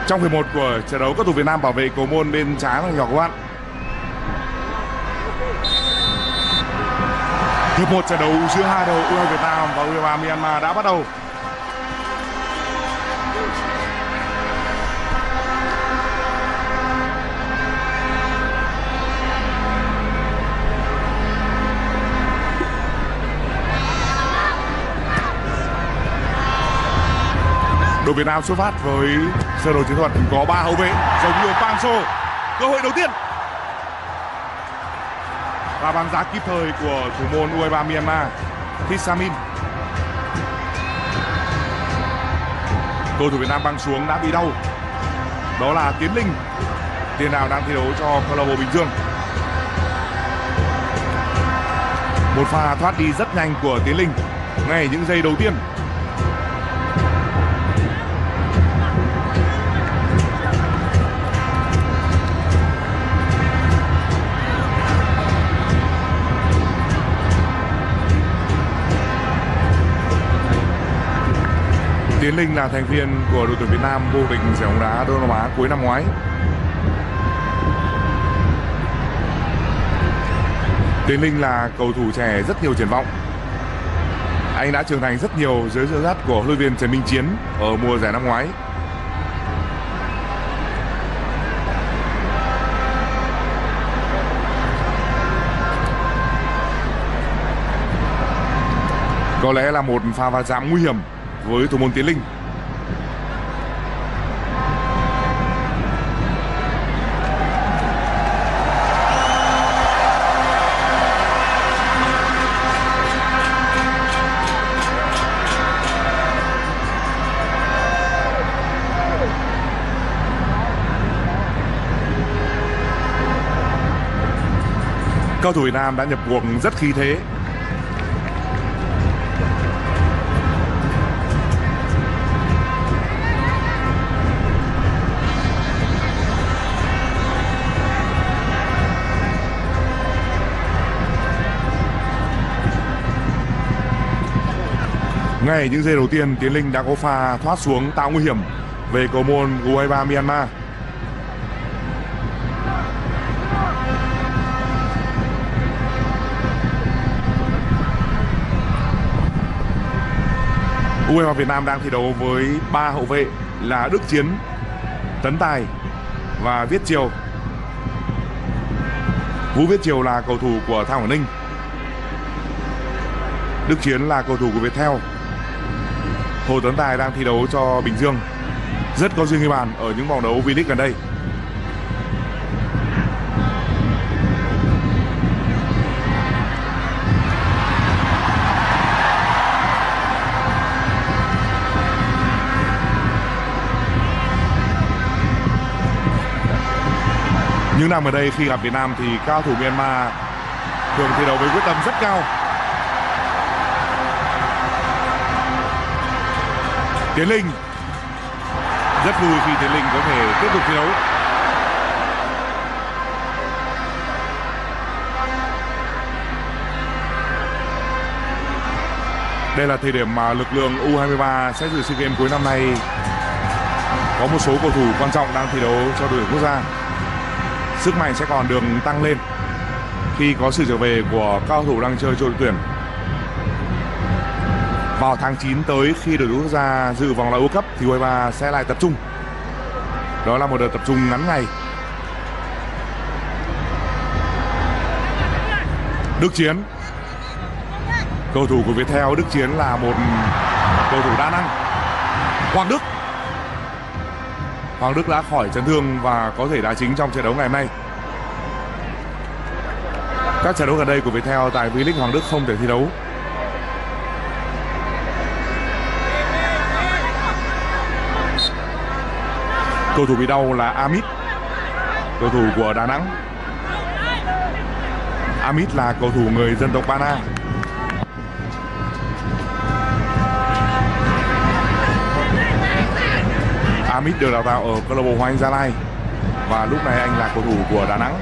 Trong hiệp 1 của trận đấu, các thủ Việt Nam bảo vệ cầu môn bên trái là nhỏ các bạn. Hiệp 1 trận đấu giữa hai đội U23 Việt Nam và U23 Myanmar đã bắt đầu. Đội Việt Nam xuất phát với sơ đồ chiến thuật có 3 hậu vệ giống như Pang So. Cơ hội đầu tiên và bắn giá kịp thời của thủ môn U23 Myanmar Thisamin. Cầu thủ Việt Nam băng xuống đã bị đau. Đó là Tiến Linh, tiền đạo đang thi đấu cho câu lạc bộ Bình Dương. Một pha thoát đi rất nhanh của Tiến Linh ngay những giây đầu tiên. Tiến Linh là thành viên của đội tuyển Việt Nam vô địch giải bóng đá Đông Nam Á cuối năm ngoái. Tiến Linh là cầu thủ trẻ rất nhiều triển vọng. Anh đã trưởng thành rất nhiều dưới sự dắt của huấn luyện viên Trần Minh Chiến ở mùa giải năm ngoái. Có lẽ là một pha va chạm nguy hiểm với thủ môn Tiến Linh. Cầu thủ Việt Nam đã nhập cuộc rất khí thế. Ngay những giây đầu tiên, Tiến Linh đã có pha thoát xuống tạo nguy hiểm về cầu môn U23 Myanmar. U23 Việt Nam đang thi đấu với 3 hậu vệ là Đức Chiến, Tấn Tài và Viết Triều. Vũ Viết Triều là cầu thủ của Than Quảng Ninh. Đức Chiến là cầu thủ của Viettel. Hồ Tấn Tài đang thi đấu cho Bình Dương, rất có duyên ghi bàn ở những vòng đấu V-League gần đây. Những năm ở đây khi gặp Việt Nam thì cao thủ Myanmar thường thi đấu với quyết tâm rất cao. Tiến Linh rất vui khi Tiến Linh có thể tiếp tục thi đấu. Đây là thời điểm mà lực lượng U23 sẽ dự SEA Games cuối năm nay có một số cầu thủ quan trọng đang thi đấu cho đội tuyển quốc gia. Sức mạnh sẽ còn được tăng lên khi có sự trở về của các cầu thủ đang chơi cho đội tuyển. Vào tháng 9 tới, khi đội tuyển quốc gia dự vòng loại World Cup thì U23 sẽ lại tập trung. Đó là một đợt tập trung ngắn ngày. Đức Chiến, cầu thủ của Viettel. Đức Chiến là một cầu thủ đa năng. Hoàng Đức đã khỏi chấn thương và có thể đá chính trong trận đấu ngày hôm nay. Các trận đấu gần đây của Viettel tại V-League, Hoàng Đức không thể thi đấu. Cầu thủ bị đau là Amit, cầu thủ của Đà Nẵng. Amit là cầu thủ người dân tộc Ba Na. Amit được đào tạo ở câu lạc bộ Hoàng Anh Gia Lai và lúc này anh là cầu thủ của Đà Nẵng.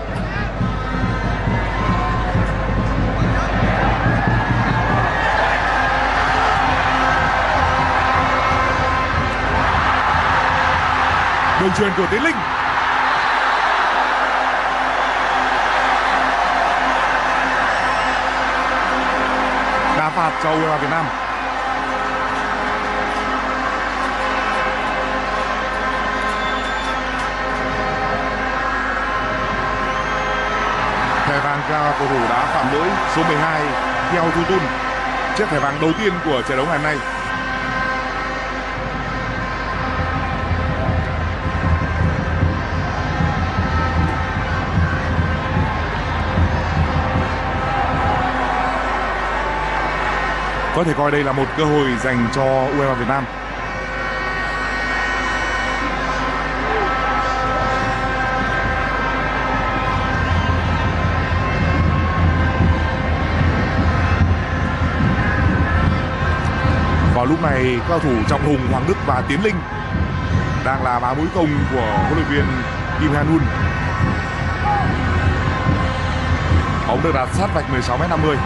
Đường chuyền của Tiến Linh. Đá phạt cho U23 Việt Nam. Thẻ vàng cho cầu thủ đá phạm lỗi số 12 Theo Thu Tun, chiếc thẻ vàng đầu tiên của trận đấu ngày hôm nay. Có thể coi đây là một cơ hội dành cho U23 Việt Nam. Vào lúc này, cao thủ Trọng Hùng, Hoàng Đức và Tiến Linh đang là bá mũi công của huấn luyện viên Kim Han-hun. Bóng được đặt sát vạch 16m50.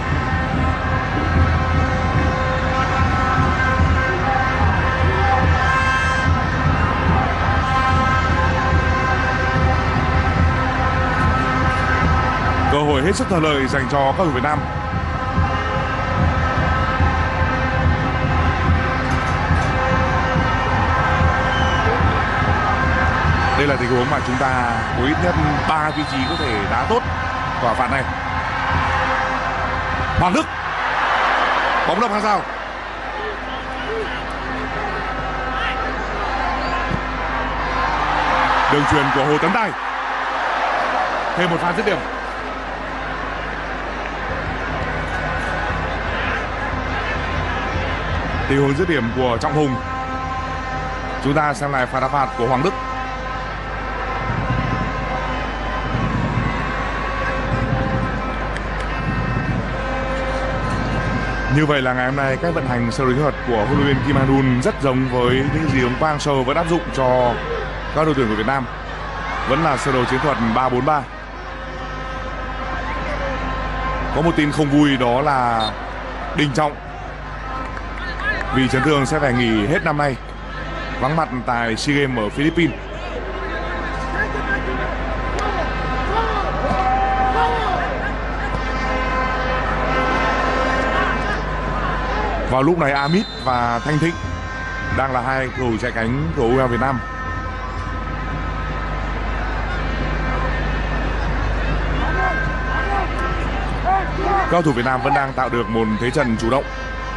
Cơ hội hết sức thuận lợi dành cho các cầu thủ Việt Nam. Đây là tình huống mà chúng ta có ít nhất 3 vị trí có thể đá tốt quả phạt này. Hoàng Đức, bóng đập hàng rào. Đường chuyền của Hồ Tấn Tài. Thêm một pha dứt điểm. Tình huống dứt điểm của Trọng Hùng. Chúng ta xem lại pha đá phạt của Hoàng Đức. Như vậy là ngày hôm nay cách vận hành sơ đồ chiến thuật của huấn luyện viên Kim Han-hun rất giống với những gì ông Park Hang-seo vẫn áp dụng cho các đội tuyển của Việt Nam. Vẫn là sơ đồ chiến thuật 3-4-3. Có một tin không vui, đó là Đình Trọng vì chấn thương sẽ phải nghỉ hết năm nay, vắng mặt tại SEA Games ở Philippines. Vào lúc này Amit và Thanh Thịnh đang là hai cầu thủ chạy cánh của U23 Việt Nam. Các cầu thủ Việt Nam vẫn đang tạo được một thế trận chủ động.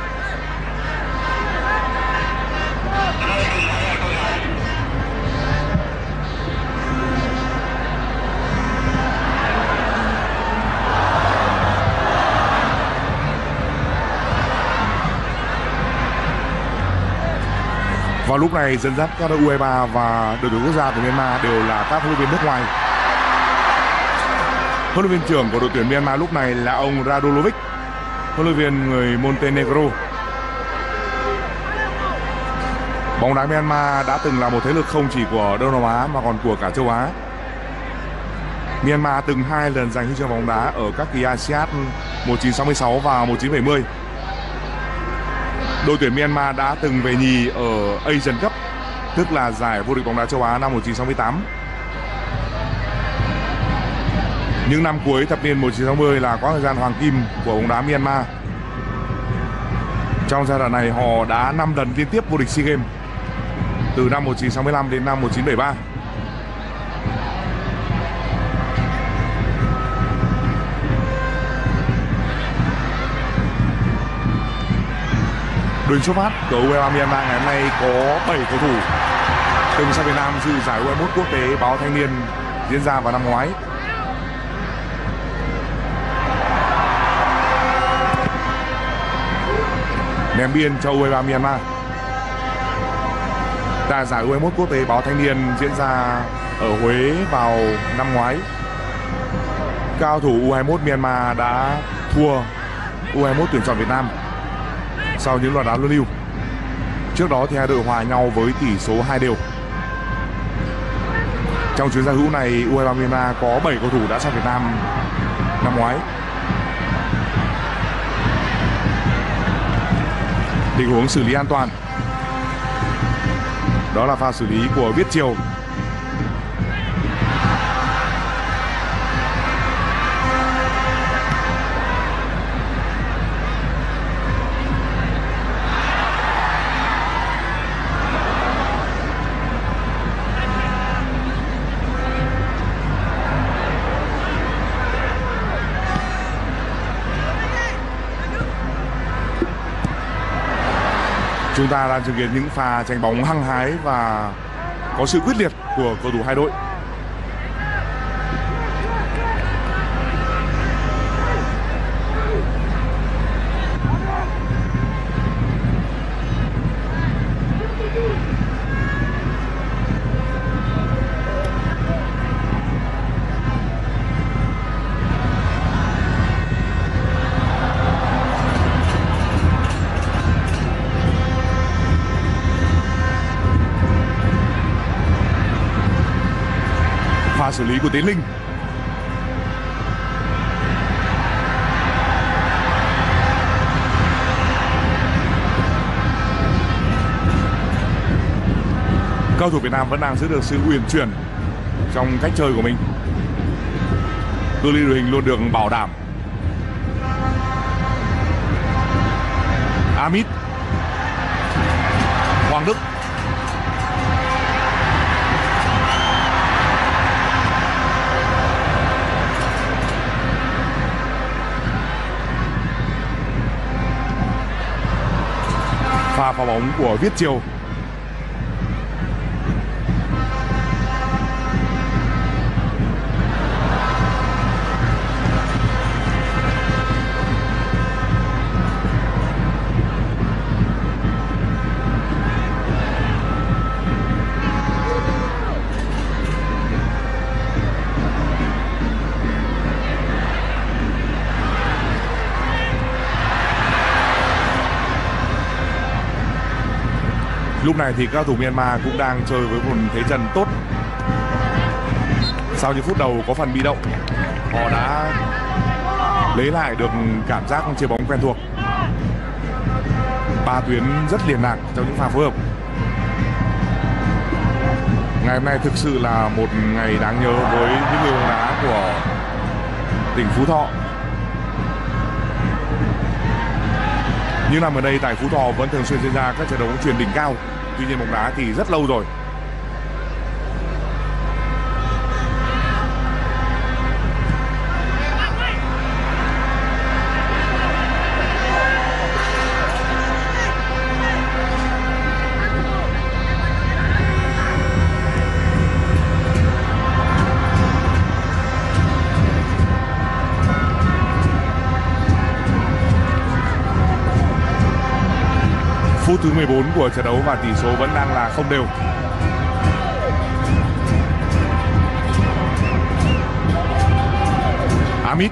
Vào lúc này dẫn dắt các đội U23 và đội tuyển quốc gia của Myanmar đều là các huấn luyện viên nước ngoài. Huấn luyện viên trưởng của đội tuyển Myanmar lúc này là ông Radulovic, huấn luyện viên người Montenegro. Bóng đá Myanmar đã từng là một thế lực không chỉ của Đông Nam Á mà còn của cả châu Á. Myanmar từng 2 lần giành huy chương bóng đá ở các kỳ ASEAN 1966 và 1970. Đội tuyển Myanmar đã từng về nhì ở Asian Cup, tức là giải vô địch bóng đá châu Á năm 1968. Những năm cuối thập niên 1960 là quãng thời gian hoàng kim của bóng đá Myanmar. Trong giai đoạn này họ đã 5 lần liên tiếp vô địch SEA Games, từ năm 1965 đến năm 1973. Đội xuất phát của U23 Myanmar ngày hôm nay có 7 cầu thủ từng sang Việt Nam dự giải U21 quốc tế Báo Thanh niên diễn ra vào năm ngoái. Ném biên cho U23 Myanmar. Tại giải U21 quốc tế Báo Thanh niên diễn ra ở Huế vào năm ngoái, cao thủ U21 Myanmar đã thua U21 tuyển chọn Việt Nam sau những loạt đá luân lưu. Trước đó thì hai đội hòa nhau với tỷ số 2-2. Trong chuyến giao hữu này, U23 Myanmar có 7 cầu thủ đã sang Việt Nam năm ngoái. Tình huống xử lý an toàn, đó là pha xử lý của Viết Triều. Chúng ta đang chứng kiến những pha tranh bóng hăng hái và có sự quyết liệt của cầu thủ hai đội. Pha xử lý của Tiến Linh. Cầu thủ Việt Nam vẫn đang giữ được sự uyển chuyển trong cách chơi của mình. Cự ly đội hình luôn được bảo đảm. Amit, Hoàng Đức, pha phá bóng của Viết Triều. Lúc này thì các cầu thủ Myanmar cũng đang chơi với một thế trận tốt. Sau những phút đầu có phần bị động, họ đã lấy lại được cảm giác chơi bóng quen thuộc. Ba tuyến rất liền lạc trong những pha phối hợp. Ngày hôm nay thực sự là một ngày đáng nhớ với những người bóng đá của tỉnh Phú Thọ. Những năm ở đây tại Phú Thọ vẫn thường xuyên diễn ra các trận đấu bóng chuyền đỉnh cao. Tuy nhiên bóng đá thì rất lâu rồi. Phút thứ 14 của trận đấu và tỷ số vẫn đang là không đều. Amit,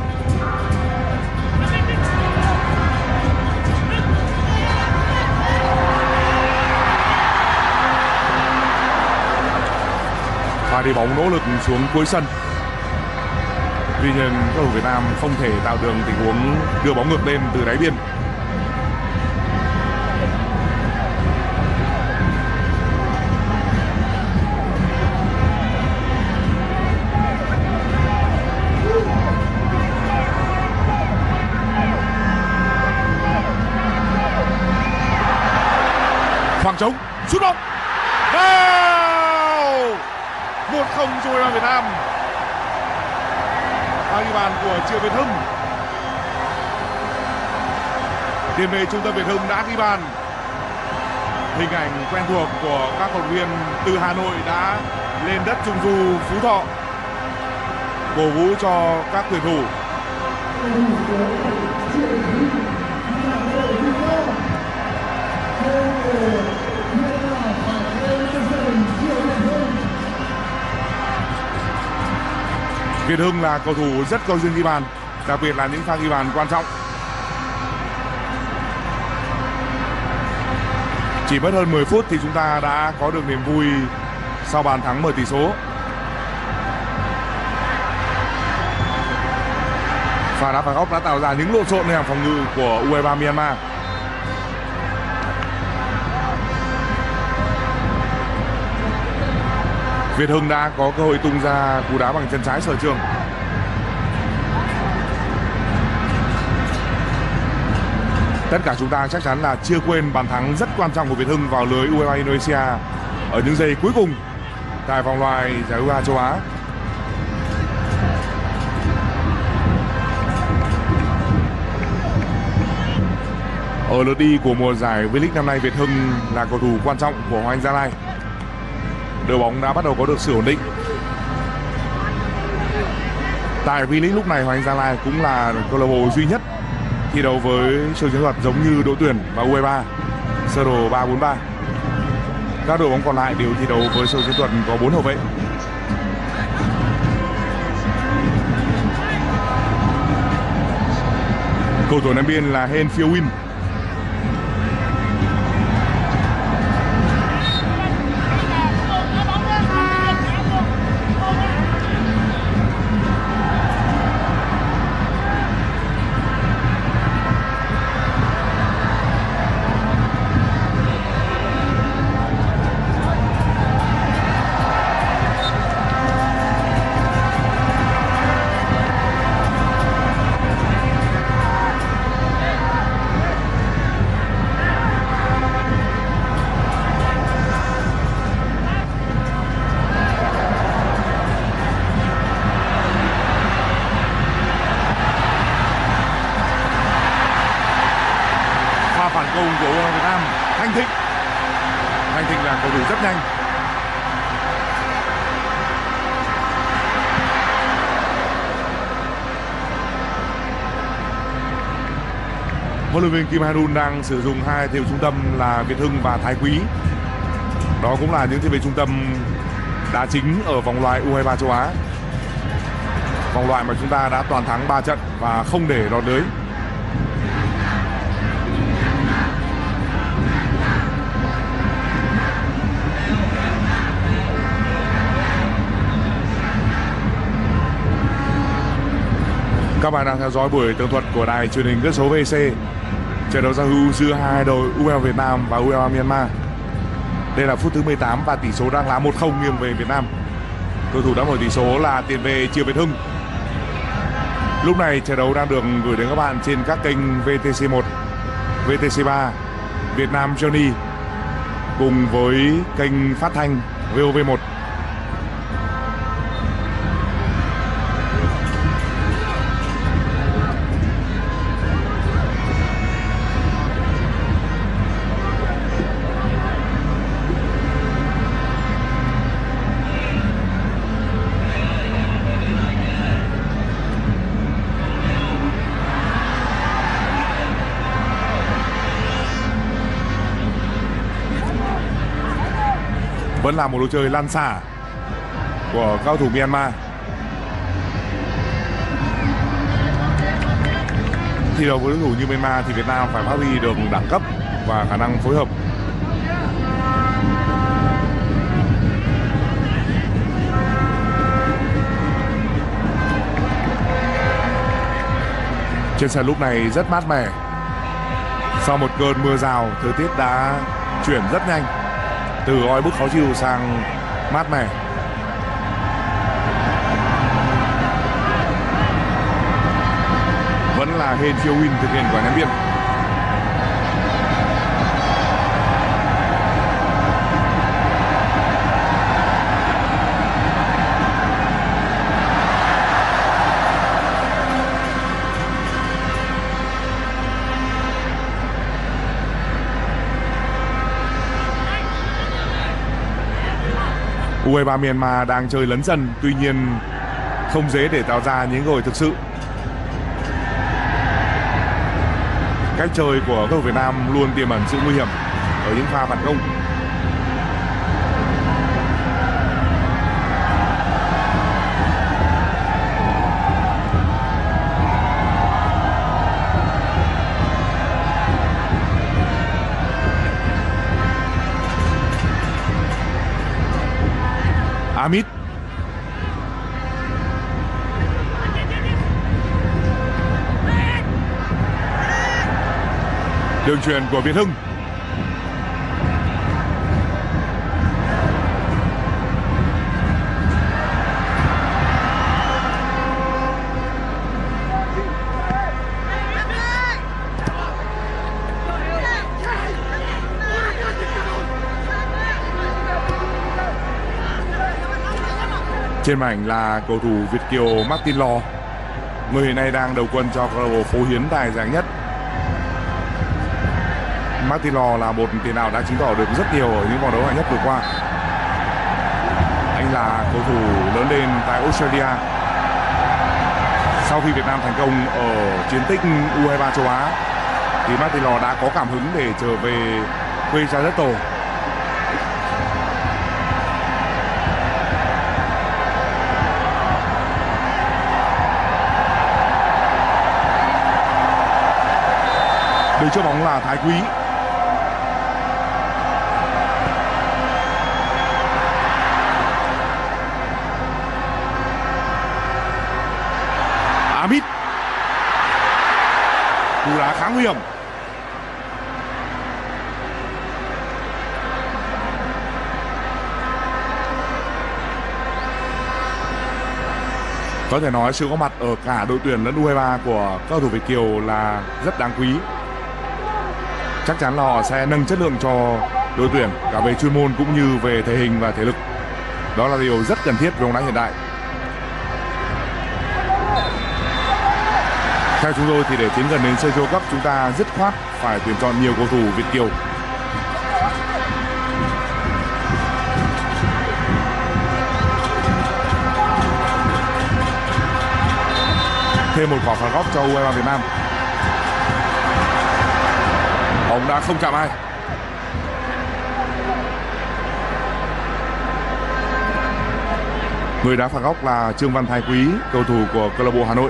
pha đi bóng nỗ lực xuống cuối sân. Tuy nhiên các cầu thủ Việt Nam không thể tạo được tình huống đưa bóng ngược lên từ đáy biên. Khoảng trống, sút bóng. Wow! 1-0 cho U23 Việt Nam. Pha ghi bàn của Triệu Việt Hưng. Tiền vệ trung tâm Việt Hưng đã ghi bàn. Hình ảnh quen thuộc của các cầu thủ viên từ Hà Nội đã lên đất Trung Du Phú Thọ cổ vũ cho các tuyển thủ. Việt Hưng là cầu thủ rất có duyên ghi bàn, đặc biệt là những pha ghi bàn quan trọng. Chỉ mất hơn 10 phút thì chúng ta đã có được niềm vui sau bàn thắng mở tỷ số. Pha đá phạt góc đã tạo ra những lộn xộnในhàng phòng ngự của U23 Myanmar. Việt Hưng đã có cơ hội tung ra cú đá bằng chân trái sở trường. Tất cả chúng ta chắc chắn là chưa quên bàn thắng rất quan trọng của Việt Hưng vào lưới U23 Indonesia ở những giây cuối cùng tại vòng loại giải U23 châu Á. Ở lượt đi của mùa giải V-League năm nay, Việt Hưng là cầu thủ quan trọng của Hoàng Anh Gia Lai. Đội bóng đã bắt đầu có được sự ổn định. Tại V-League lúc này, Hoàng Anh Gia Lai cũng là câu lạc bộ duy nhất thi đấu với sơ chiến thuật giống như đội tuyển và U23 sơ đồ 3-4-3. Các đội bóng còn lại đều thi đấu với sơ chiến thuật có 4 hậu vệ. Cầu thủ ném biên là Hen Phiêu Win. Phản công của Việt Nam, Thanh Thịnh là cầu thủ rất nhanh. Huấn luyện viên Kim Ha-dun đang sử dụng hai tiền vệ trung tâm là Việt Hưng và Thái Quý. Đó cũng là những tiền vệ trung tâm đá chính ở vòng loại U23 châu Á. Vòng loại mà chúng ta đã toàn thắng 3 trận và không để lọt lưới. Các bạn đang theo dõi buổi tường thuật của đài truyền hình tần số VC. Trận đấu giao hữu giữa hai đội U23 Việt Nam và U23 Myanmar. Đây là phút thứ 18 và tỷ số đang là 1-0 nghiêng về Việt Nam. Cầu thủ đã mở tỷ số là tiền vệ Triệu Việt Hưng. Lúc này trận đấu đang được gửi đến các bạn trên các kênh VTC1, VTC3, Việt Nam Journey cùng với kênh phát thanh VOV1. Vẫn là một lối chơi lăn xả của cao thủ Myanmar. Thi đấu với đối thủ như Myanmar thì Việt Nam phải phát huy được đẳng cấp và khả năng phối hợp. Trên sân lúc này rất mát mẻ. Sau một cơn mưa rào, thời tiết đã chuyển rất nhanh từ oi bức khó chịu sang mát mẻ. Vẫn là Hen Phiêu Win thực hiện quả ném biên. U23 Myanmar đang chơi lấn sân, tuy nhiên không dễ để tạo ra những cơ hội thực sự. Cách chơi của cầu thủ Việt Nam luôn tiềm ẩn sự nguy hiểm ở những pha phản công. Amit. Đường chuyền của Việt Hưng. Trên màn ảnh là cầu thủ Việt kiều Martin Lo, người hiện nay đang đầu quân cho câu lạc bộ Phố Hiến tại giải nhất. Martin Law là một tiền đạo đã chứng tỏ được rất nhiều ở những vòng đấu hạng nhất vừa qua. Anh là cầu thủ lớn lên tại Australia. Sau khi Việt Nam thành công ở chiến tích U23 châu Á thì Martin Law đã có cảm hứng để trở về quê cha đất tổ. Đứng trước bóng là Thái Quý. Amit. Cú đá khá nguy hiểm. Có thể nói sự có mặt ở cả đội tuyển lẫn U23 của các cầu thủ Việt kiều là rất đáng quý. Chắc chắn là họ sẽ nâng chất lượng cho đội tuyển cả về chuyên môn cũng như về thể hình và thể lực. Đó là điều rất cần thiết với bóng đá hiện đại. Theo chúng tôi thì để tiến gần đến Sergio Cup, chúng ta dứt khoát phải tuyển chọn nhiều cầu thủ Việt kiều. Thêm một quả phạt góc cho U23 Việt Nam. Bóng đã không chạm ai. Người đá phạt góc là Trương Văn Thái Quý, cầu thủ của câu lạc bộ Hà Nội.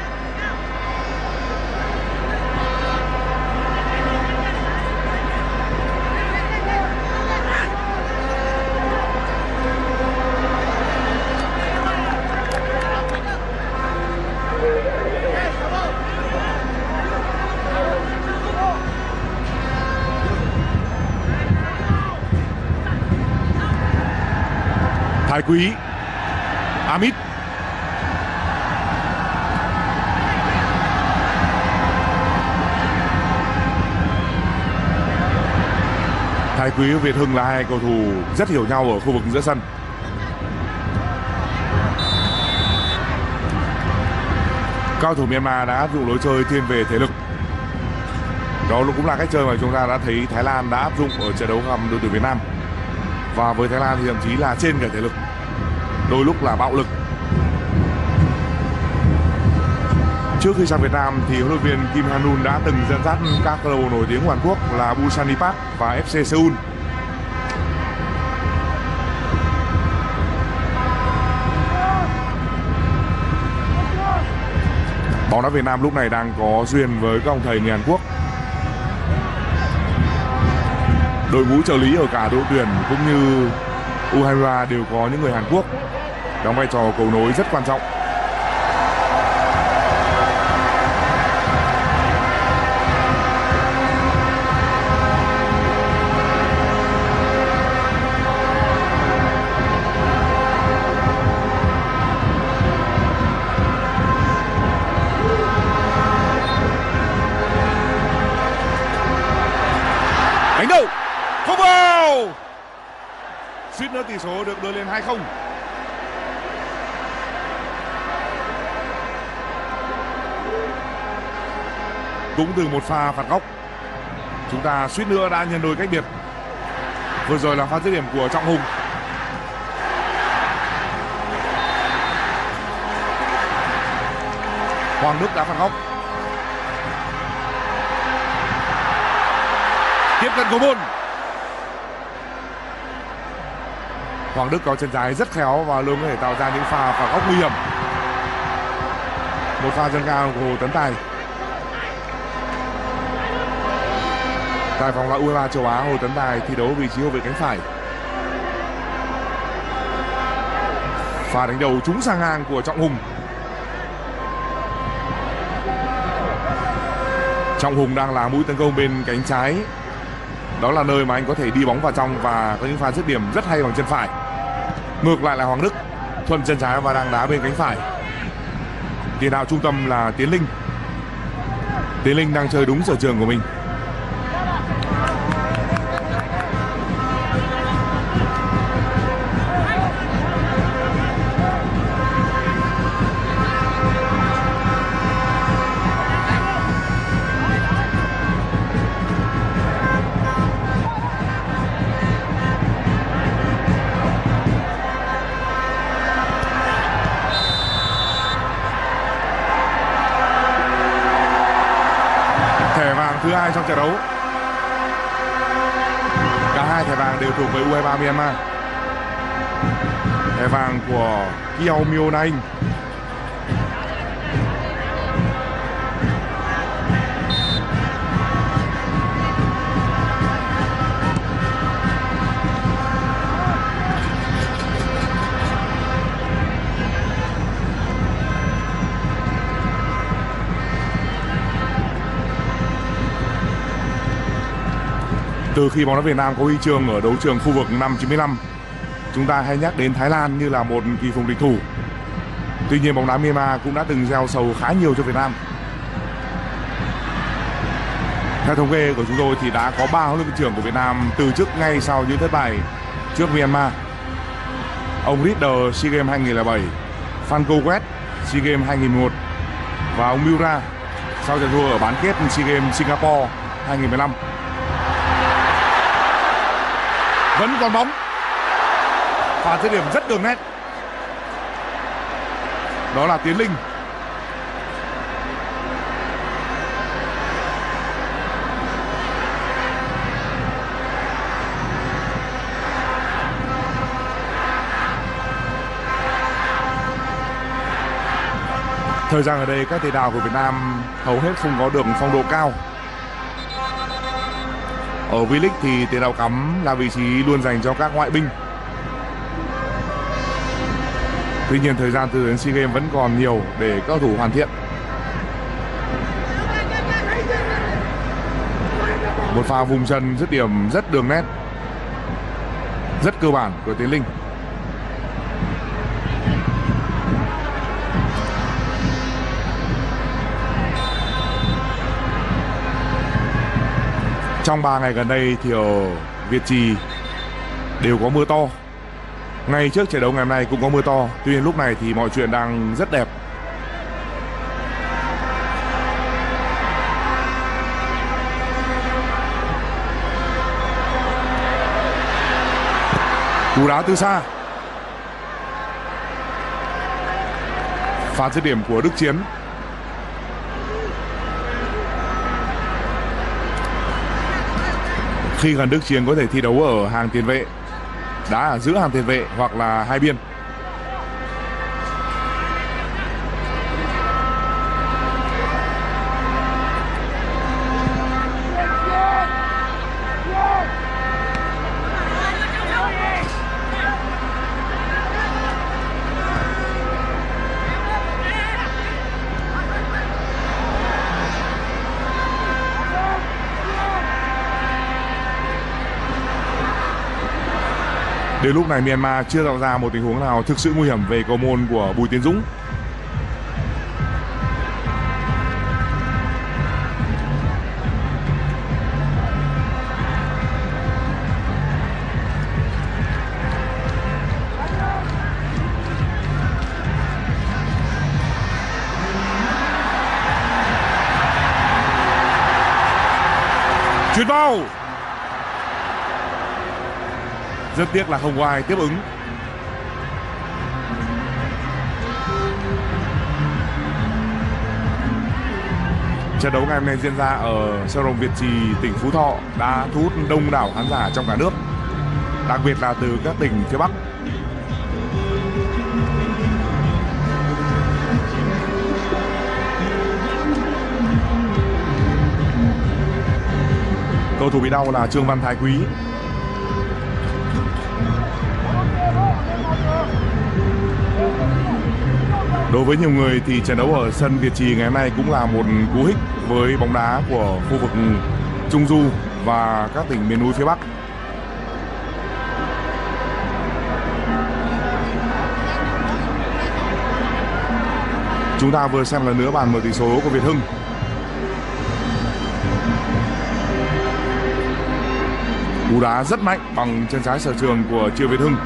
Thái Quý, Amit. Thái Quý và Việt Hưng là hai cầu thủ rất hiểu nhau ở khu vực giữa sân. Cao thủ Myanmar đã áp dụng lối chơi thiên về thể lực. Đó cũng là cách chơi mà chúng ta đã thấy Thái Lan đã áp dụng ở trận đấu gặp đội tuyển Việt Nam. Và với Thái Lan thì thậm chí là trên cả thể lực, đôi lúc là bạo lực. Trước khi sang Việt Nam thì huấn luyện viên Kim Han-un đã từng dẫn dắt các câu lạc bộ nổi tiếng của Hàn Quốc là Busan Impact và FC Seoul. Bóng đá Việt Nam lúc này đang có duyên với các ông thầy người Hàn Quốc. Đội ngũ trợ lý ở cả đội tuyển cũng như U23 đều có những người Hàn Quốc đóng vai trò cầu nối rất quan trọng. Đánh đầu không vào, suýt nữa tỷ số được đưa lên 2-0. Cũng từ một pha phạt góc, chúng ta suýt nữa đã nhân đôi cách biệt. Vừa rồi là pha dứt điểm của Trọng Hùng. Hoàng Đức đã phạt góc. Tiếp cận cầu môn. Hoàng Đức có chân trái rất khéo và luôn có thể tạo ra những pha phạt góc nguy hiểm. Một pha dâng cao của Hồ Tấn Tài. Tại vòng loại U23 châu Á, Hồ Tấn Tài thi đấu vị trí hậu vệ cánh phải. Pha đánh đầu trúng sang ngang của Trọng Hùng. Trọng Hùng đang là mũi tấn công bên cánh trái. Đó là nơi mà anh có thể đi bóng vào trong và có những pha dứt điểm rất hay bằng chân phải. Ngược lại là Hoàng Đức, thuận chân trái và đang đá bên cánh phải. Tiền đạo trung tâm là Tiến Linh. Tiến Linh đang chơi đúng sở trường của mình. trong trận đấu. Cả hai thẻ vàng đều thuộc về U23 Myanmar. Thẻ vàng của Kiao Myo Naing. Từ khi bóng đá Việt Nam có huy chương ở đấu trường khu vực năm 95, chúng ta hay nhắc đến Thái Lan như là một kỳ phùng địch thủ. Tuy nhiên bóng đá Myanmar cũng đã từng gieo sầu khá nhiều cho Việt Nam. Theo thống kê của chúng tôi thì đã có 3 huấn luyện viên trưởng của Việt Nam từ chức ngay sau những thất bại trước Myanmar. Ông Ritter SEA Games 2007, Phan Câu Quét SEA Games 2011 và ông Miura sau trận thua ở bán kết SEA Games Singapore 2015. Vẫn còn bóng. Pha dứt điểm rất đường nét. Đó là Tiến Linh. Thời gian ở đây các tiền đạo của Việt Nam hầu hết không có được phong độ cao. Ở V-League thì tiền đạo cắm là vị trí luôn dành cho các ngoại binh. Tuy nhiên thời gian từ đến SEA Games vẫn còn nhiều để các cầu thủ hoàn thiện. Một pha vùng chân dứt điểm rất đường nét, rất cơ bản của Tiến Linh. Trong 3 ngày gần đây thì ở Việt Trì đều có mưa to. Ngay trước trận đấu ngày hôm nay cũng có mưa to. Tuy nhiên lúc này thì mọi chuyện đang rất đẹp. Cú đá từ xa. Pha dứt điểm của Đức Chiến. Khi gần Đức Chiến có thể thi đấu ở hàng tiền vệ, đá ở giữa hàng tiền vệ hoặc là hai biên. Đến lúc này Myanmar chưa tạo ra một tình huống nào thực sự nguy hiểm về cầu môn của Bùi Tiến Dũng. Chuyền vào. Rất tiếc là không có ai tiếp ứng. Trận đấu ngày hôm nay diễn ra ở sân vận động Việt Trì, tỉnh Phú Thọ đã thu hút đông đảo khán giả trong cả nước, đặc biệt là từ các tỉnh phía Bắc. Cầu thủ bị đau là Trương Văn Thái Quý. Đối với nhiều người thì trận đấu ở sân Việt Trì ngày hôm nay cũng là một cú hích với bóng đá của khu vực Trung Du và các tỉnh miền núi phía Bắc. Chúng ta vừa xem lần nữa bàn mở tỷ số của Việt Hưng. Cú đá rất mạnh bằng chân trái sở trường của Triệu Việt Hưng.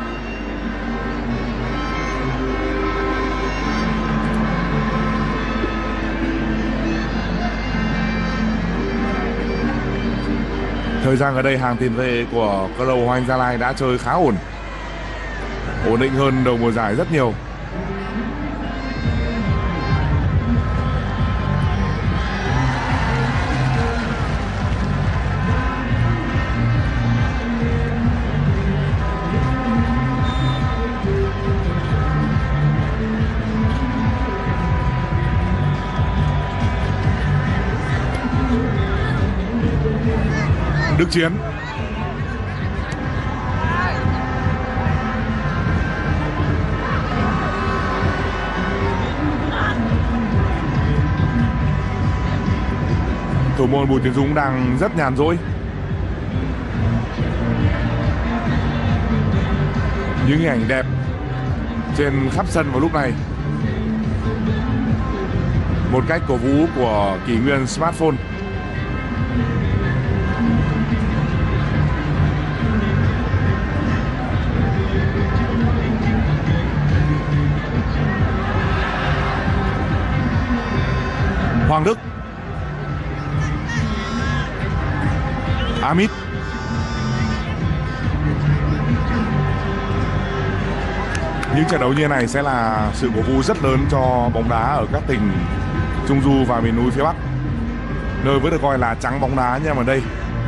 Thời gian ở đây hàng tiền vệ của câu lạc bộ Hoàng Anh Gia Lai đã chơi khá ổn định hơn đầu mùa giải rất nhiều. Đức Chiến. Thủ môn Bùi Tiến Dũng đang rất nhàn rỗi. Những hình ảnh đẹp trên khắp sân vào lúc này. Một cách cổ vũ của kỷ nguyên smartphone. Hoàng Đức. Amit. Những trận đấu như này sẽ là sự cổ vũ rất lớn cho bóng đá ở các tỉnh Trung Du và miền núi phía Bắc, nơi vẫn được coi là trắng bóng đá nha. Mà đây,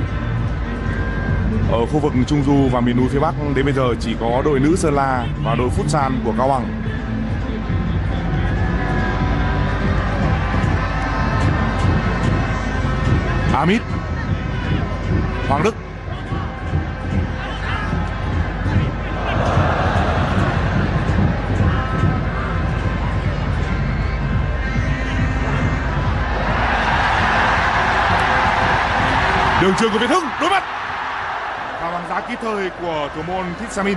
ở khu vực Trung Du và miền núi phía Bắc đến bây giờ chỉ có đội nữ Sơn La và đội Futsal của Cao Bằng. Amit. Hoàng Đức. Đường trường của Việt Hưng đối mặt và bằng giá kịp thời của thủ môn Thích Samin.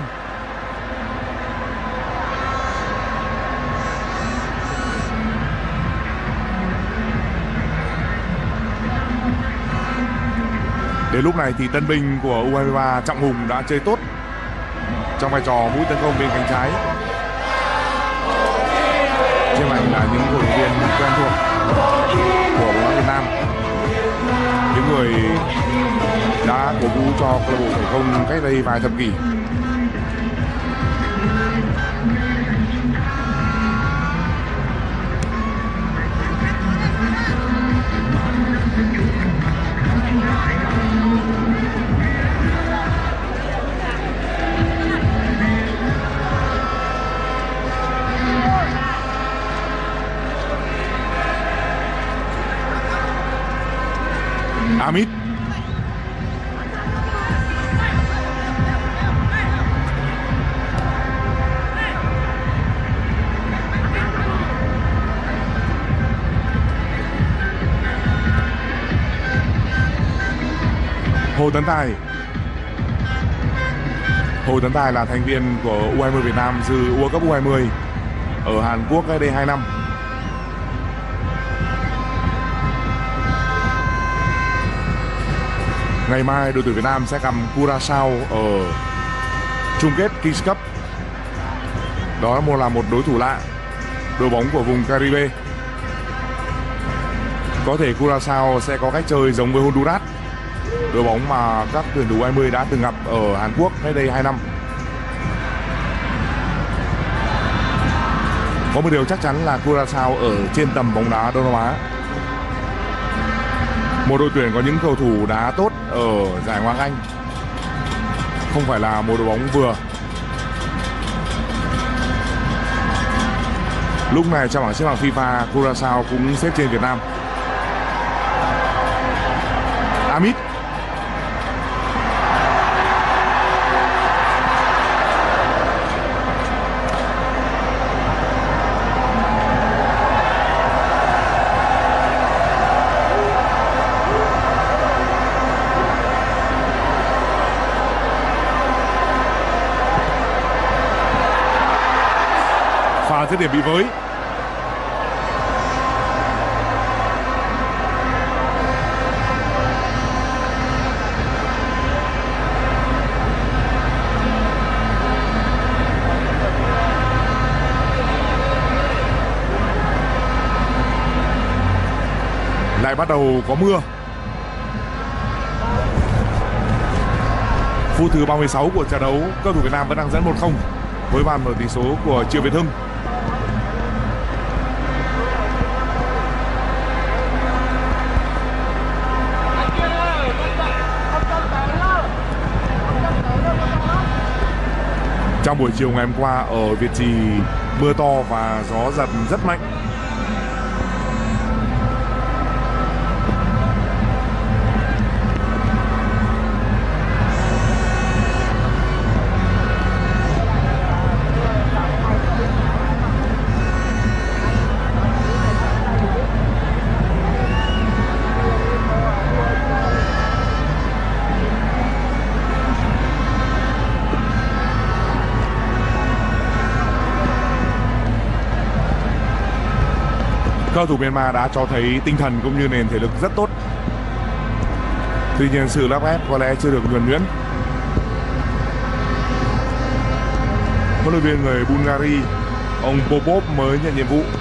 Đến lúc này thì tân binh của U23 Trọng Hùng đã chơi tốt trong vai trò mũi tấn công bên cánh trái. Trên màn là những cổ động viên quen thuộc của bóng đá Việt Nam, những người đã cổ vũ cho câu lạc bộ Hải Không cách đây vài thập kỷ. Amit. Hồ Tấn Tài. Hồ Tấn Tài là thành viên của U20 Việt Nam dự World Cup U20 ở Hàn Quốc cách đây 2 năm. Ngày mai đội tuyển Việt Nam sẽ gặp Curaçao ở chung kết Kings Cup. Đó là một đối thủ lạ, đội bóng của vùng Caribe. Có thể Curaçao sẽ có cách chơi giống với Honduras, đội bóng mà các tuyển thủ U20 đã từng gặp ở Hàn Quốc cách đây 2 năm. Có một điều chắc chắn là Curaçao ở trên tầm bóng đá Đông Nam Á. Một đội tuyển có những cầu thủ đá tốt ở giải Ngoại hạng Anh, không phải là một đội bóng vừa. Lúc này trong bảng xếp hạng FIFA, Curaçao cũng xếp trên Việt Nam. Amit. Pha dứt điểm bị với. Lại bắt đầu có mưa. Phút thứ 36 của trận đấu, cầu thủ Việt Nam vẫn đang dẫn 1-0 với bàn mở tỷ số của Triệu Việt Hưng. Trong buổi chiều ngày hôm qua ở Việt Trì mưa to và gió giật rất mạnh. Cầu thủ Myanmar đã cho thấy tinh thần cũng như nền thể lực rất tốt. Tuy nhiên sự lắp ghép có lẽ chưa được nhuần nhuyễn. Huấn luyện viên người Bulgaria, ông Popov mới nhận nhiệm vụ.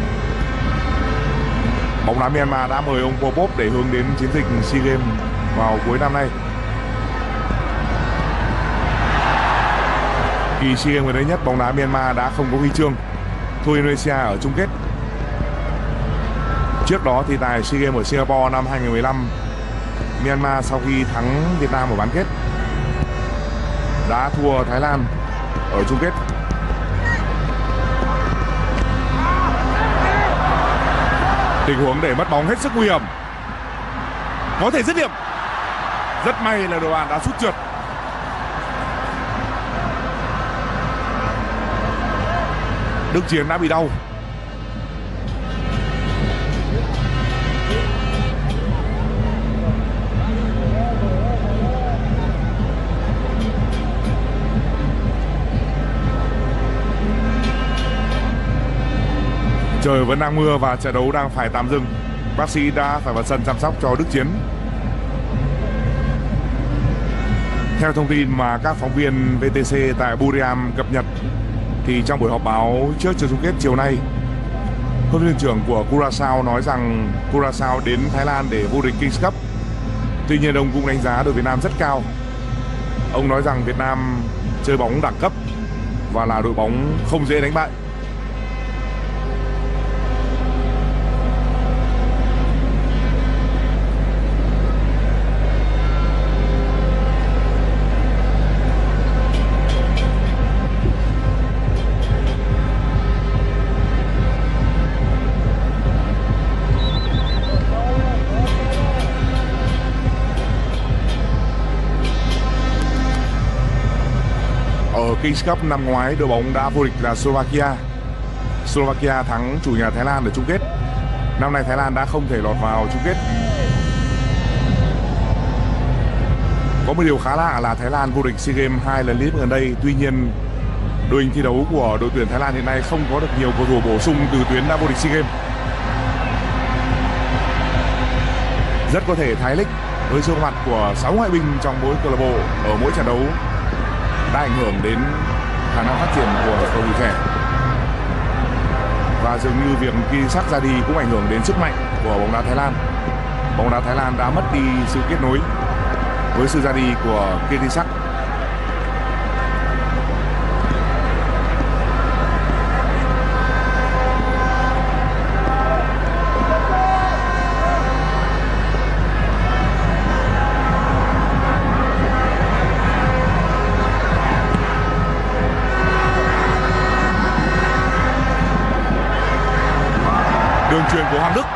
Bóng đá Myanmar đã mời ông Popov để hướng đến chiến dịch SEA Games vào cuối năm nay. Kỳ SEA Games gần đây nhất, bóng đá Myanmar đã không có huy chương, thua Indonesia ở chung kết. Trước đó thì tại SEA Games ở Singapore năm 2015, Myanmar sau khi thắng Việt Nam ở bán kết đã thua Thái Lan ở chung kết. Tình huống để mất bóng hết sức nguy hiểm, có thể dứt điểm. Rất may là đội bạn đã sút trượt. Đức Chiến đã bị đau. Trời vẫn đang mưa và trận đấu đang phải tạm dừng. Bác sĩ đã phải vào sân chăm sóc cho Đức Chiến. Theo thông tin mà các phóng viên VTC tại Buriram cập nhật, thì trong buổi họp báo trước trận chung kết chiều nay, huấn luyện viên trưởng của Curaçao nói rằng Curaçao đến Thái Lan để vô địch Kings Cup. Tuy nhiên ông cũng đánh giá đội Việt Nam rất cao. Ông nói rằng Việt Nam chơi bóng đẳng cấp và là đội bóng không dễ đánh bại. Kings Cup năm ngoái, đội bóng đã vô địch là Slovakia. Slovakia thắng chủ nhà Thái Lan ở chung kết. Năm nay Thái Lan đã không thể lọt vào chung kết. Có một điều khá lạ là Thái Lan vô địch SEA Games 2 lần liên tiếp gần đây. Tuy nhiên, đội hình thi đấu của đội tuyển Thái Lan hiện nay không có được nhiều cầu thủ bổ sung từ tuyến đã vô địch SEA Games. Rất có thể Thái League với sự mặt của 6 ngoại binh trong mỗi câu lạc bộ ở mỗi trận đấu đã ảnh hưởng đến khả năng phát triển của cầu thủ trẻ, và dường như việc Kirisak ra đi cũng ảnh hưởng đến sức mạnh của bóng đá Thái Lan. Bóng đá Thái Lan đã mất đi sự kết nối với sự ra đi của Kirisak. Đường chuyền của Hoàng Đức.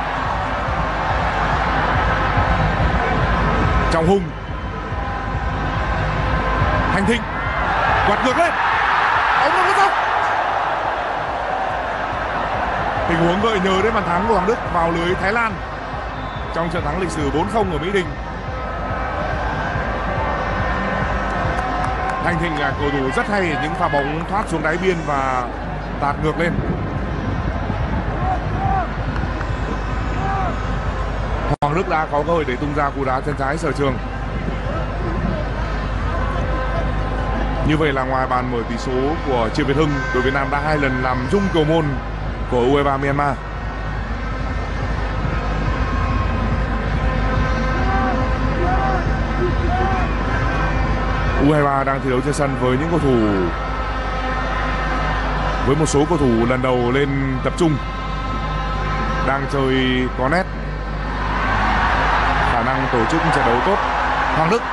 Trọng Hùng. Thành Thịnh. Quạt ngược lên. Ông nó có xong. Tình huống gợi nhớ đến bàn thắng của Hoàng Đức vào lưới Thái Lan trong trận thắng lịch sử 4-0 ở Mỹ Đình. Thành Thịnh là cầu thủ rất hay những pha bóng thoát xuống đáy biên và tạt ngược lên. Hoàng Đức đã có cơ hội để tung ra cú đá chân trái sở trường. Như vậy là ngoài bàn mở tỷ số của Triệu Việt Hưng, đội Việt Nam đã 2 lần làm rung cầu môn của U23 Myanmar. U23 đang thi đấu trên sân với những cầu thủ, với một số cầu thủ lần đầu lên tập trung, đang chơi có nét, khả năng tổ chức trận đấu tốt. Hoàng Đức.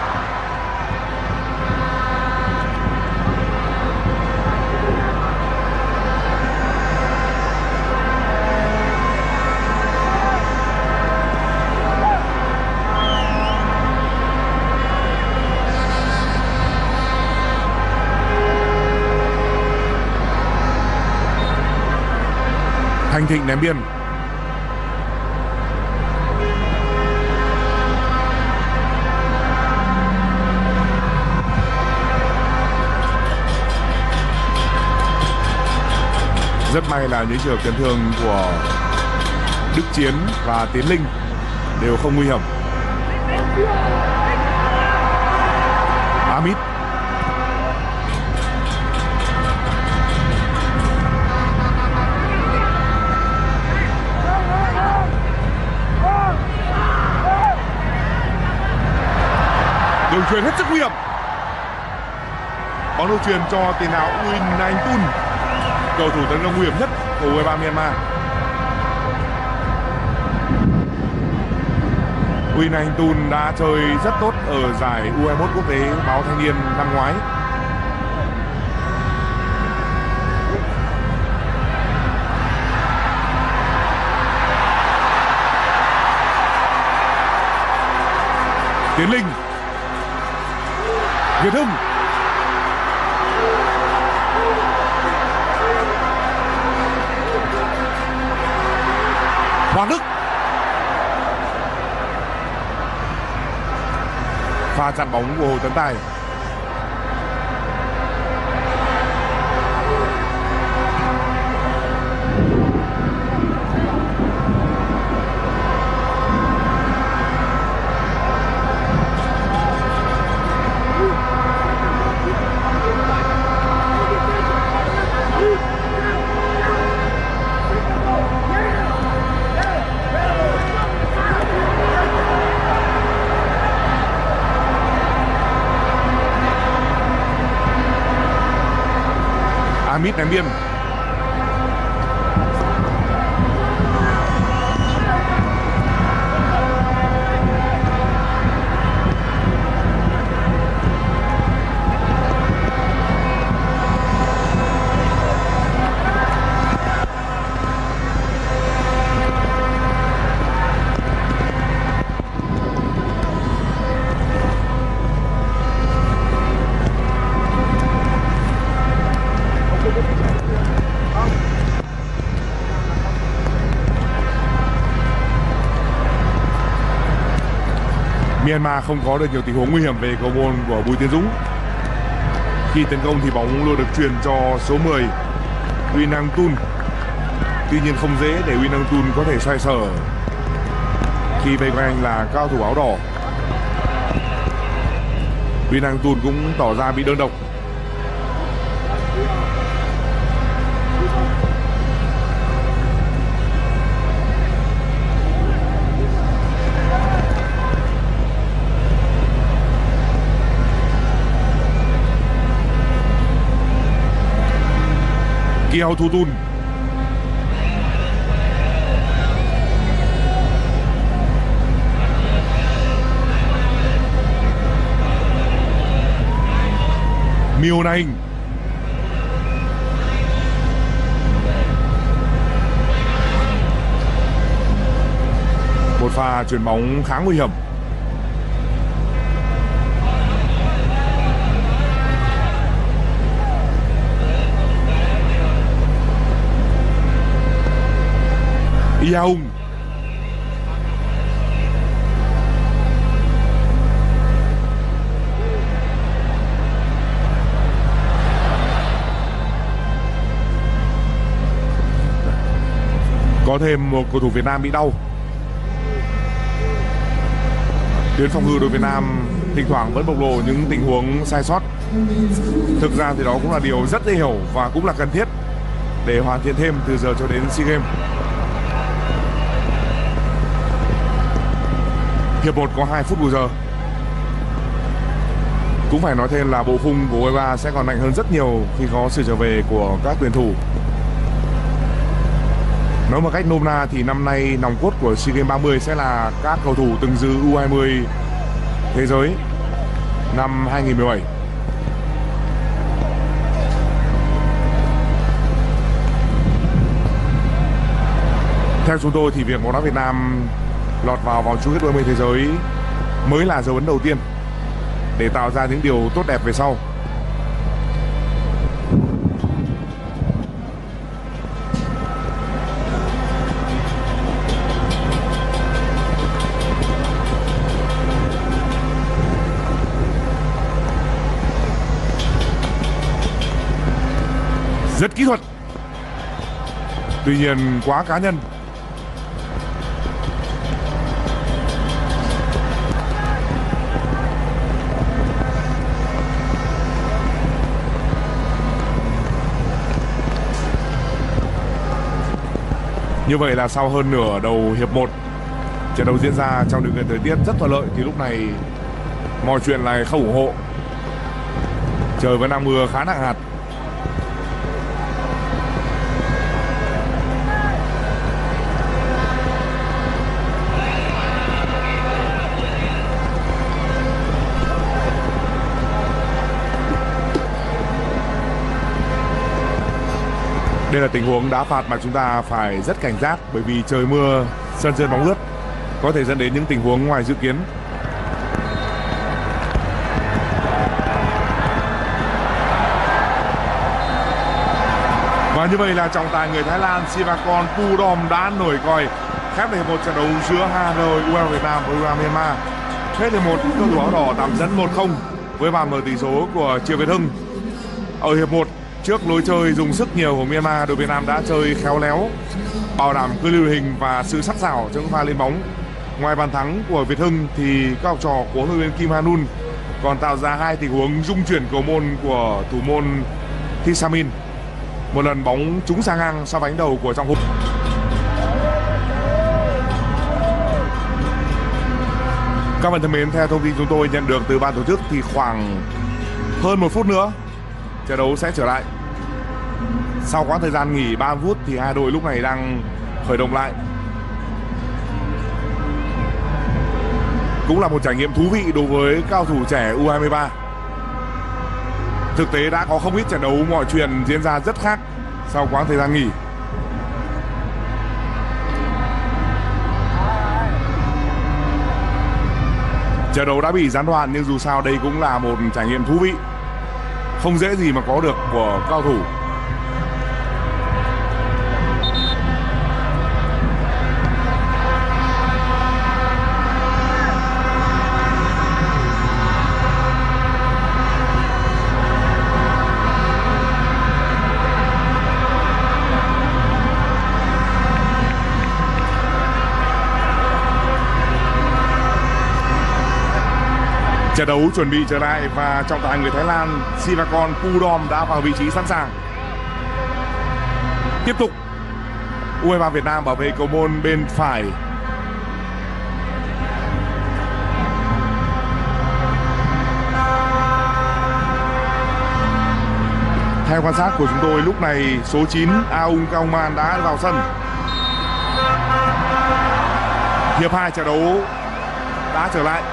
Thành Thịnh ném biên. Rất may là những trường hợp chấn thương của Đức Chiến và Tiến Linh đều không nguy hiểm. Amit đường chuyền hết sức nguy hiểm. Bóng được chuyền cho tiền đạo Win Anh Tun, cầu thủ tấn công nguy hiểm nhất của U23 Myanmar. Win Anh Tun đã chơi rất tốt ở giải U21 quốc tế Báo Thanh niên năm ngoái. Tiến Linh, Việt Hưng, Hoàng Đức, pha chặn bóng của Hồ Tấn Tài. Amit ném biên. Myanmar không có được nhiều tình huống nguy hiểm về cầu môn của Bùi Tiến Dũng. Khi tấn công thì bóng luôn được truyền cho số 10 Win Anh Tun. Tuy nhiên không dễ để Win Anh Tun có thể xoay sở khi vây quanh anh là cao thủ áo đỏ. Win Anh Tun cũng tỏ ra bị đơn độc. Kiao Thu Tun, Miêu Na Hình, một pha chuyền bóng khá nguy hiểm. Ia Hung, có thêm một cầu thủ Việt Nam bị đau. Tuyến phòng ngự đội Việt Nam thỉnh thoảng vẫn bộc lộ những tình huống sai sót. Thực ra thì đó cũng là điều rất dễ hiểu và cũng là cần thiết để hoàn thiện thêm từ giờ cho đến SEA Games. Hiệp 1 có 2 phút bù giờ. Cũng phải nói thêm là bộ khung của U23 sẽ còn mạnh hơn rất nhiều khi có sự trở về của các tuyển thủ. Nói một cách nôm na thì năm nay nòng cốt của SEA Games 30 sẽ là các cầu thủ từng dự U20 thế giới năm 2017. Theo chúng tôi thì việc bóng đá Việt Nam lọt vào vòng chung kết U20 thế giới mới là dấu ấn đầu tiên để tạo ra những điều tốt đẹp về sau. Rất kỹ thuật. Tuy nhiên quá cá nhân. Như vậy là sau hơn nửa đầu hiệp 1, trận đấu diễn ra trong điều kiện thời tiết rất thuận lợi thì lúc này mọi chuyện lại không ủng hộ. Trời vẫn đang mưa khá nặng hạt. Đây là tình huống đá phạt mà chúng ta phải rất cảnh giác, bởi vì trời mưa, sân trơn bóng ướt có thể dẫn đến những tình huống ngoài dự kiến. Và như vậy là trọng tài người Thái Lan Sivakon Pudom đã nổi còi khép lại một trận đấu giữa Hà Nội U23 Việt Nam và U23 Myanmar. Hết thì một cầu thủ áo đỏ tạm dẫn 1-0 với bàn mở tỷ số của Triệu Việt Hưng. Ở hiệp 1, trước lối chơi dùng sức nhiều của Myanmar, đội Việt Nam đã chơi khéo léo, bảo đảm cự ly đội hình và sự sắc sảo trong pha lên bóng. Ngoài bàn thắng của Việt Hưng thì các học trò của huấn luyện viên Kim Han-un còn tạo ra 2 tình huống rung chuyển cầu môn của thủ môn Thisamin. Một lần bóng trúng sang ngang sau bánh đầu của Trọng Hùng. Các bạn thân mến, theo thông tin chúng tôi nhận được từ ban tổ chức thì khoảng hơn 1 phút nữa trận đấu sẽ trở lại. Sau quãng thời gian nghỉ 30 phút thì hai đội lúc này đang khởi động lại. Cũng là một trải nghiệm thú vị đối với các cầu thủ trẻ U23. Thực tế đã có không ít trận đấu mọi chuyện diễn ra rất khác sau quãng thời gian nghỉ. Trận đấu đã bị gián đoạn nhưng dù sao đây cũng là một trải nghiệm thú vị, không dễ gì mà có được của cao thủ. Trận đấu chuẩn bị trở lại và trọng tài người Thái Lan Sivakon Pudom đã vào vị trí sẵn sàng. Tiếp tục, U23 Việt Nam bảo vệ cầu môn bên phải. Theo quan sát của chúng tôi, lúc này số 9 Aung Kaungman đã vào sân. Hiệp 2 trận đấu đã trở lại.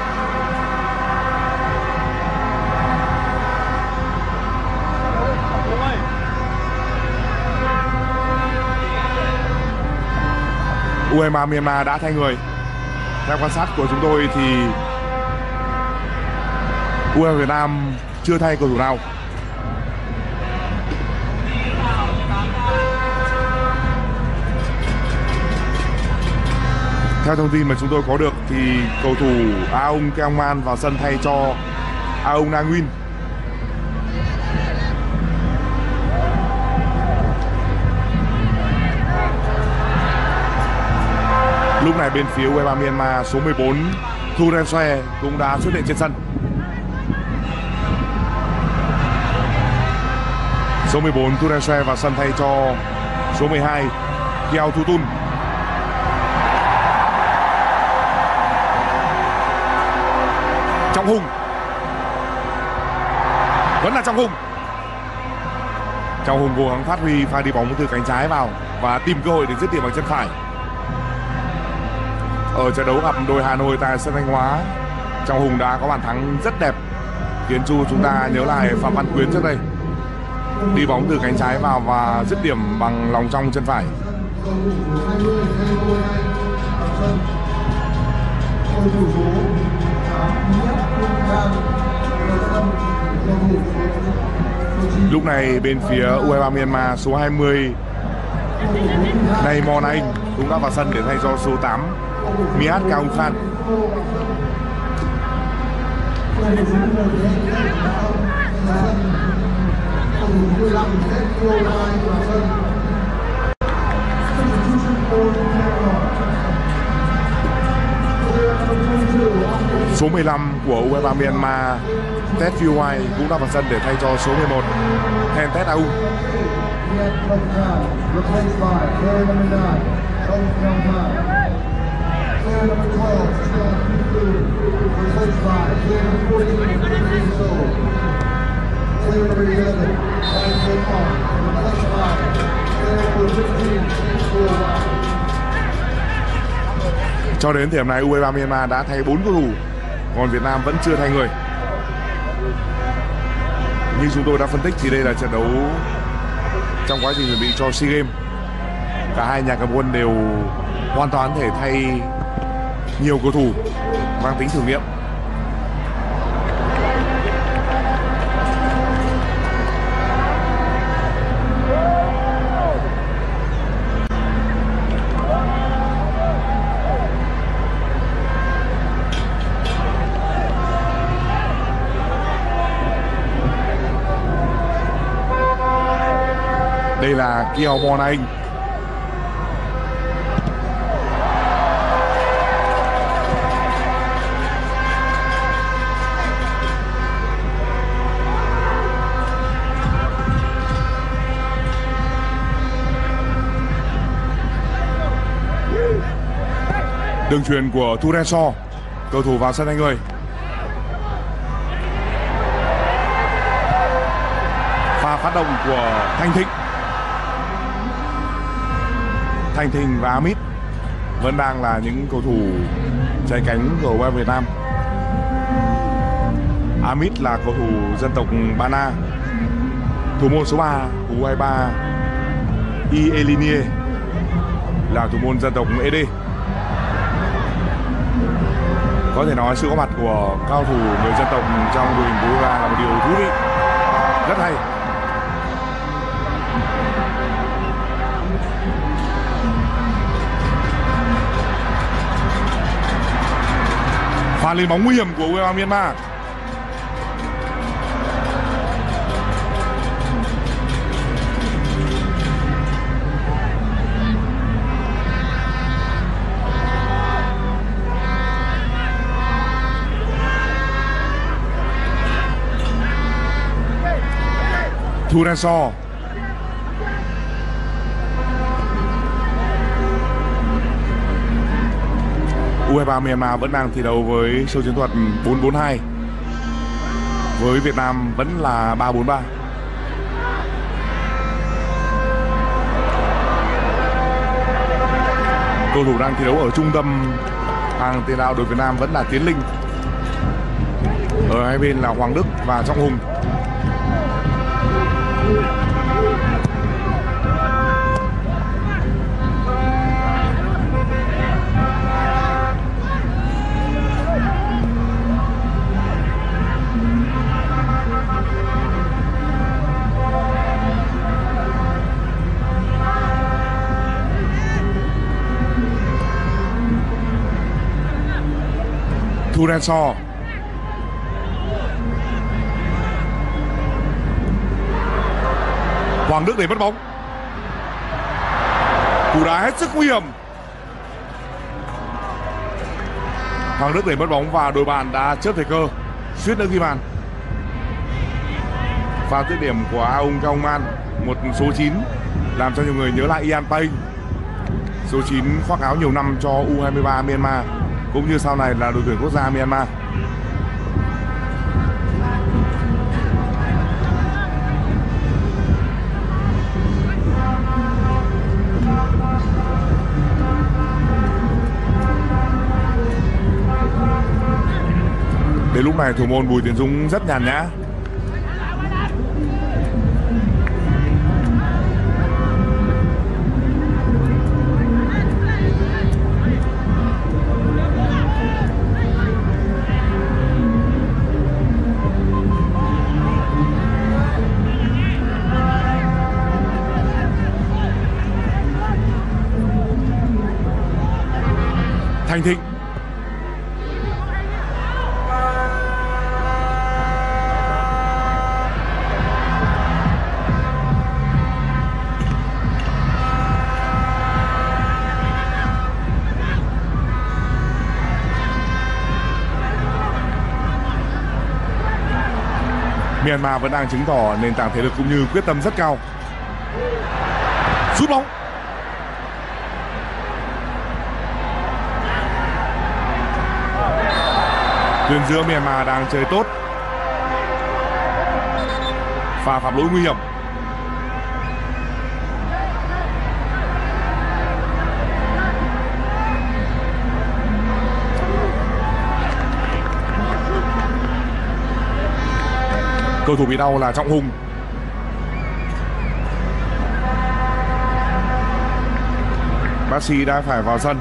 U23 Myanmar đã thay người. Theo quan sát của chúng tôi thì U23 Việt Nam chưa thay cầu thủ nào. Theo thông tin mà chúng tôi có được thì cầu thủ Aung Kaungman vào sân thay cho Aung Na Nguyên. Lúc này bên phía U23 Myanmar, số 14 Thu Ren Xoe cũng đã xuất hiện trên sân. Số 14 Thu Ren Xoe vào sân thay cho số 12 Kiao Thu Tun. Trọng Hùng, vẫn là Trọng Hùng. Trọng Hùng cố gắng phát huy pha đi bóng từ cánh trái vào và tìm cơ hội để dứt điểm bằng chân phải. Ở trận đấu gặp đội Hà Nội tại sân Thanh Hóa, Trọng Hùng đã có bàn thắng rất đẹp khiến cho chúng ta nhớ lại Phạm Văn Quyến trước đây, đi bóng từ cánh trái vào và dứt điểm bằng lòng trong chân phải. Lúc này bên phía U23 Myanmar, số 20 Nay Mon Anh cũng đã vào sân để thay cho số 8 Miat Kaung Khan. Số 15 của U23 Myanmar Tet Vui cũng đã vào sân để thay cho số 11 Then Tet Aung. Cho đến thời điểm này U23 Myanmar đã thay 4 cầu thủ, còn Việt Nam vẫn chưa thay người. Như chúng tôi đã phân tích thì đây là trận đấu trong quá trình chuẩn bị cho SEA Games. Cả hai nhà cầm quân đều hoàn toàn thể thay nhiều cầu thủ mang tính thử nghiệm. Đây là Kieo Mon Anh. Đường chuyền của Thu Ren So, cầu thủ vào sân anh người. Pha phát động của Thanh Thịnh và Amit vẫn đang là những cầu thủ chạy cánh của U23 Việt Nam. Amit là cầu thủ dân tộc Ba Na, thủ môn số 3 của U23 Y Elinie là thủ môn dân tộc Ede. Có thể nói sự có mặt của cao thủ người dân tộc trong đội hình của U23 là một điều thú vị, rất hay. Pha lên bóng nguy hiểm của U23 Myanmar. Thu Ren So. U23 Myanmar vẫn đang thi đấu với số chiến thuật 4-4-2. Với Việt Nam vẫn là 3-4-3. Cầu thủ đang thi đấu ở trung tâm hàng tiền đạo đội Việt Nam vẫn là Tiến Linh. Ở hai bên là Hoàng Đức và Trọng Hùng. Thu Ren So. Hoàng Đức để mất bóng. Cú đá hết sức nguy hiểm. Hoàng Đức để mất bóng và đội bạn đã chớp thời cơ, suýt nữa ghi bàn. Pha dứt điểm của Aung Kaung Man, một số 9 làm cho nhiều người nhớ lại Ian Payne. Số 9 khoác áo nhiều năm cho U23 Myanmar cũng như sau này là đội tuyển quốc gia Myanmar. Đến lúc này thủ môn Bùi Tiến Dũng rất nhàn nhã. Thanh Thịnh. Myanmar vẫn đang chứng tỏ nền tảng thể lực cũng như quyết tâm rất cao. Sút bóng. Tuyến giữa Myanmar đang chơi tốt. Pha phạm lỗi nguy hiểm. Cầu thủ bị đau là Trọng Hùng. Bác sĩ đã phải vào sân.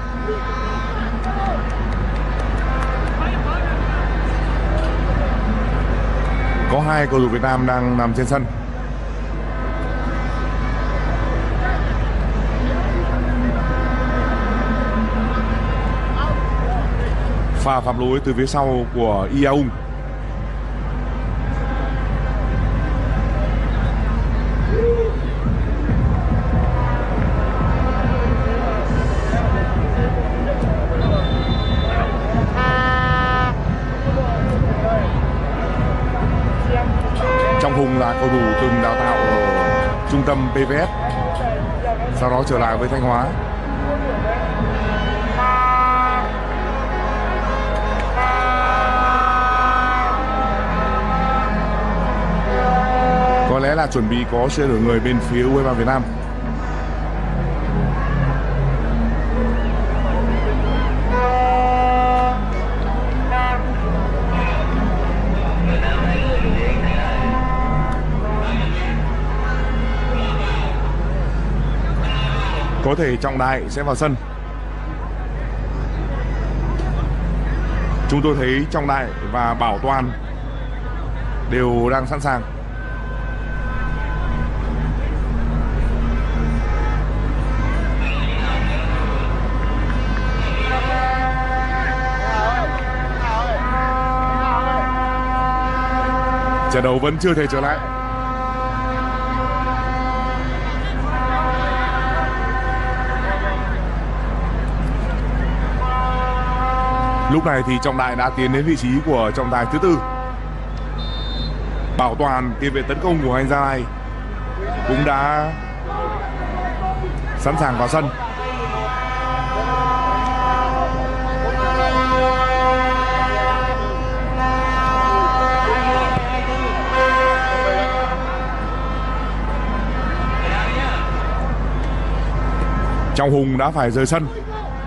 Có 2 cầu thủ Việt Nam đang nằm trên sân. Pha phạm lỗi từ phía sau của Iaung. Trọng Hùng là cầu thủ từng đào tạo ở trung tâm PVS, sau đó trở lại với Thanh Hóa. Có lẽ là chuẩn bị có xe đổi người bên phía U23 Việt Nam. Có thể Trọng Đại sẽ vào sân. Chúng tôi thấy Trọng Đại và Bảo Toàn đều đang sẵn sàng. Trận đấu vẫn chưa thể trở lại. Lúc này thì Trọng Đại đã tiến đến vị trí của trọng tài thứ tư. Bảo Toàn, tiền vệ tấn công của Anh Gia Lai, cũng đã sẵn sàng vào sân. Trọng Hùng đã phải rời sân.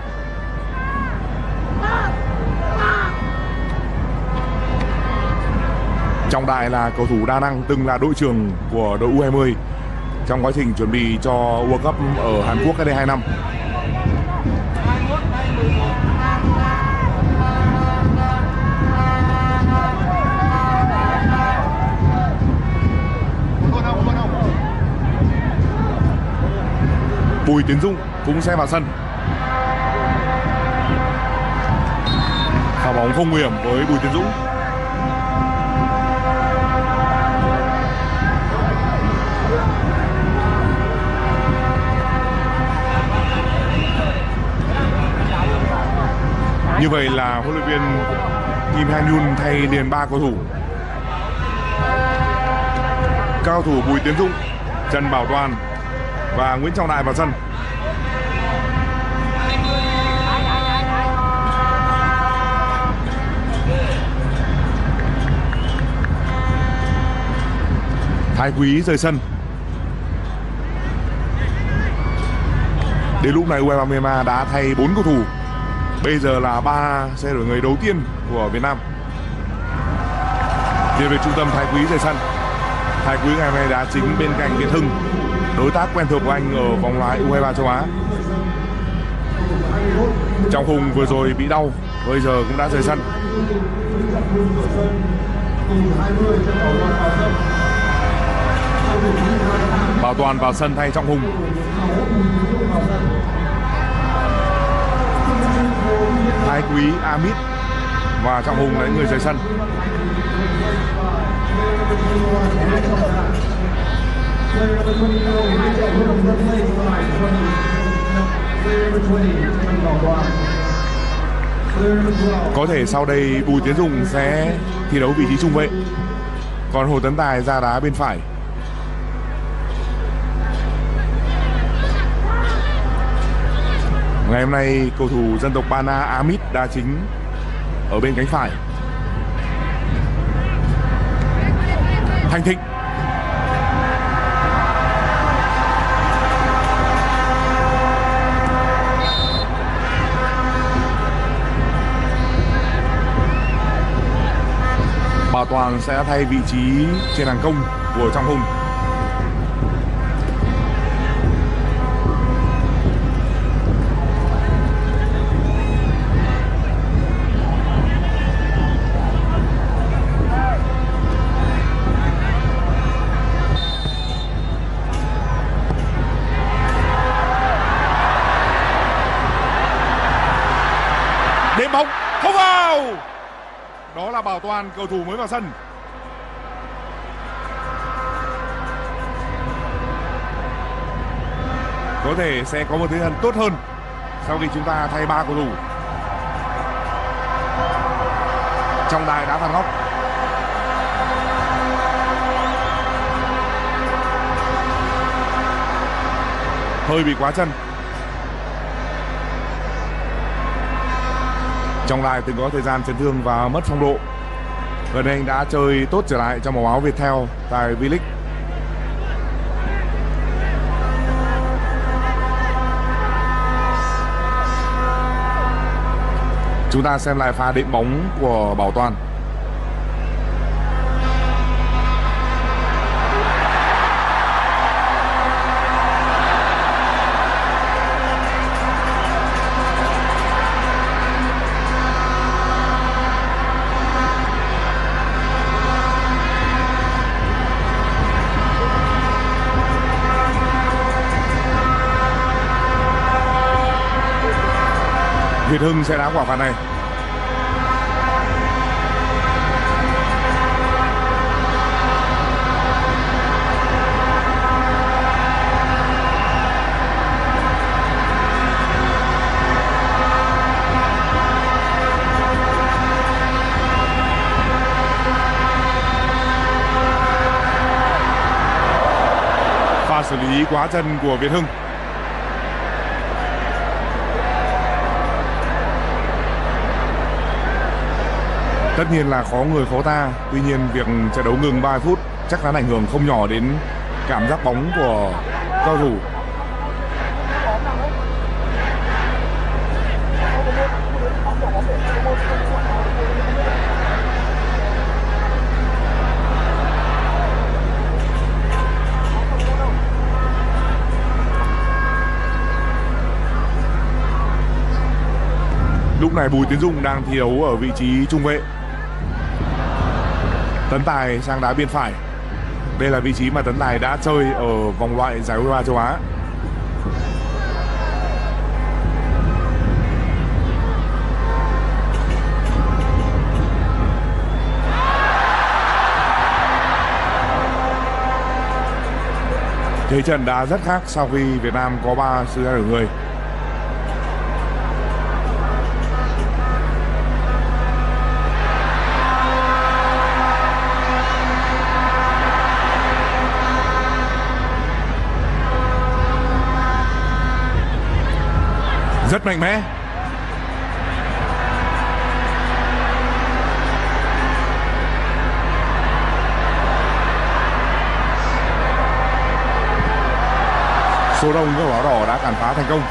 Trọng Đại là cầu thủ đa năng, từng là đội trưởng của đội U20 trong quá trình chuẩn bị cho World Cup ở Hàn Quốc cách đây 2 năm. Bùi Tiến Dũng cũng sẽ vào sân. Pha bóng không nguy hiểm với Bùi Tiến Dũng. Như vậy là huấn luyện viên Kim Han Yun thay liền 3 cầu thủ. Cao thủ Bùi Tiến Dũng, Trần Bảo Toàn và Nguyễn Trọng Đại vào sân. Thái Quý rời sân. Đến lúc này U23 Myanmar đã thay 4 cầu thủ. Bây giờ là 3 xe đổi người đầu tiên của Việt Nam. Tiền vệ trung tâm Thái Quý rời sân. Thái Quý ngày hôm nay đã chính bên cạnh Việt Hưng, đối tác quen thuộc của anh ở vòng loại U23 châu Á. Trọng Hùng vừa rồi bị đau, bây giờ cũng đã rời sân. Bảo Toàn vào sân thay Trọng Hùng. Thái Quý, Amit và Trọng Hùng là những người rời sân. Có thể sau đây Bùi Tiến Dũng sẽ thi đấu vị trí trung vệ. Còn Hồ Tấn Tài ra đá bên phải. Ngày hôm nay cầu thủ dân tộc Ba Na Amit đá chính ở bên cánh phải. Thành Thịnh. Bảo Toàn sẽ thay vị trí trên hàng công của Trọng Hùng. Đệm bóng không vào. Đó là Bảo Toàn, cầu thủ mới vào sân. Có thể sẽ có một tinh thần tốt hơn sau khi chúng ta thay 3 cầu thủ. Trọng Tài đá phạt góc. Hơi bị quá chân. Trọng Tài từng có thời gian chấn thương và mất phong độ. Gần đây anh đã chơi tốt trở lại trong màu áo Viettel tại V-League. Chúng ta xem lại pha đệm bóng của Bảo Toàn. Việt Hưng sẽ đá quả phạt này. Pha xử lý quá chân của Việt Hưng. Tất nhiên là khó người khó ta. Tuy nhiên việc trận đấu ngừng 3 phút chắc chắn ảnh hưởng không nhỏ đến cảm giác bóng của cầu thủ. Lúc này Bùi Tiến Dũng đang thi đấu ở vị trí trung vệ. Tấn Tài sang đá bên phải. Đây là vị trí mà Tấn Tài đã chơi ở vòng loại giải U23 châu Á. Thế trận đã rất khác sau khi Việt Nam có 3 sự ra đổi người. Rất mạnh mẽ. Số đông của áo đỏ đã cản phá thành công.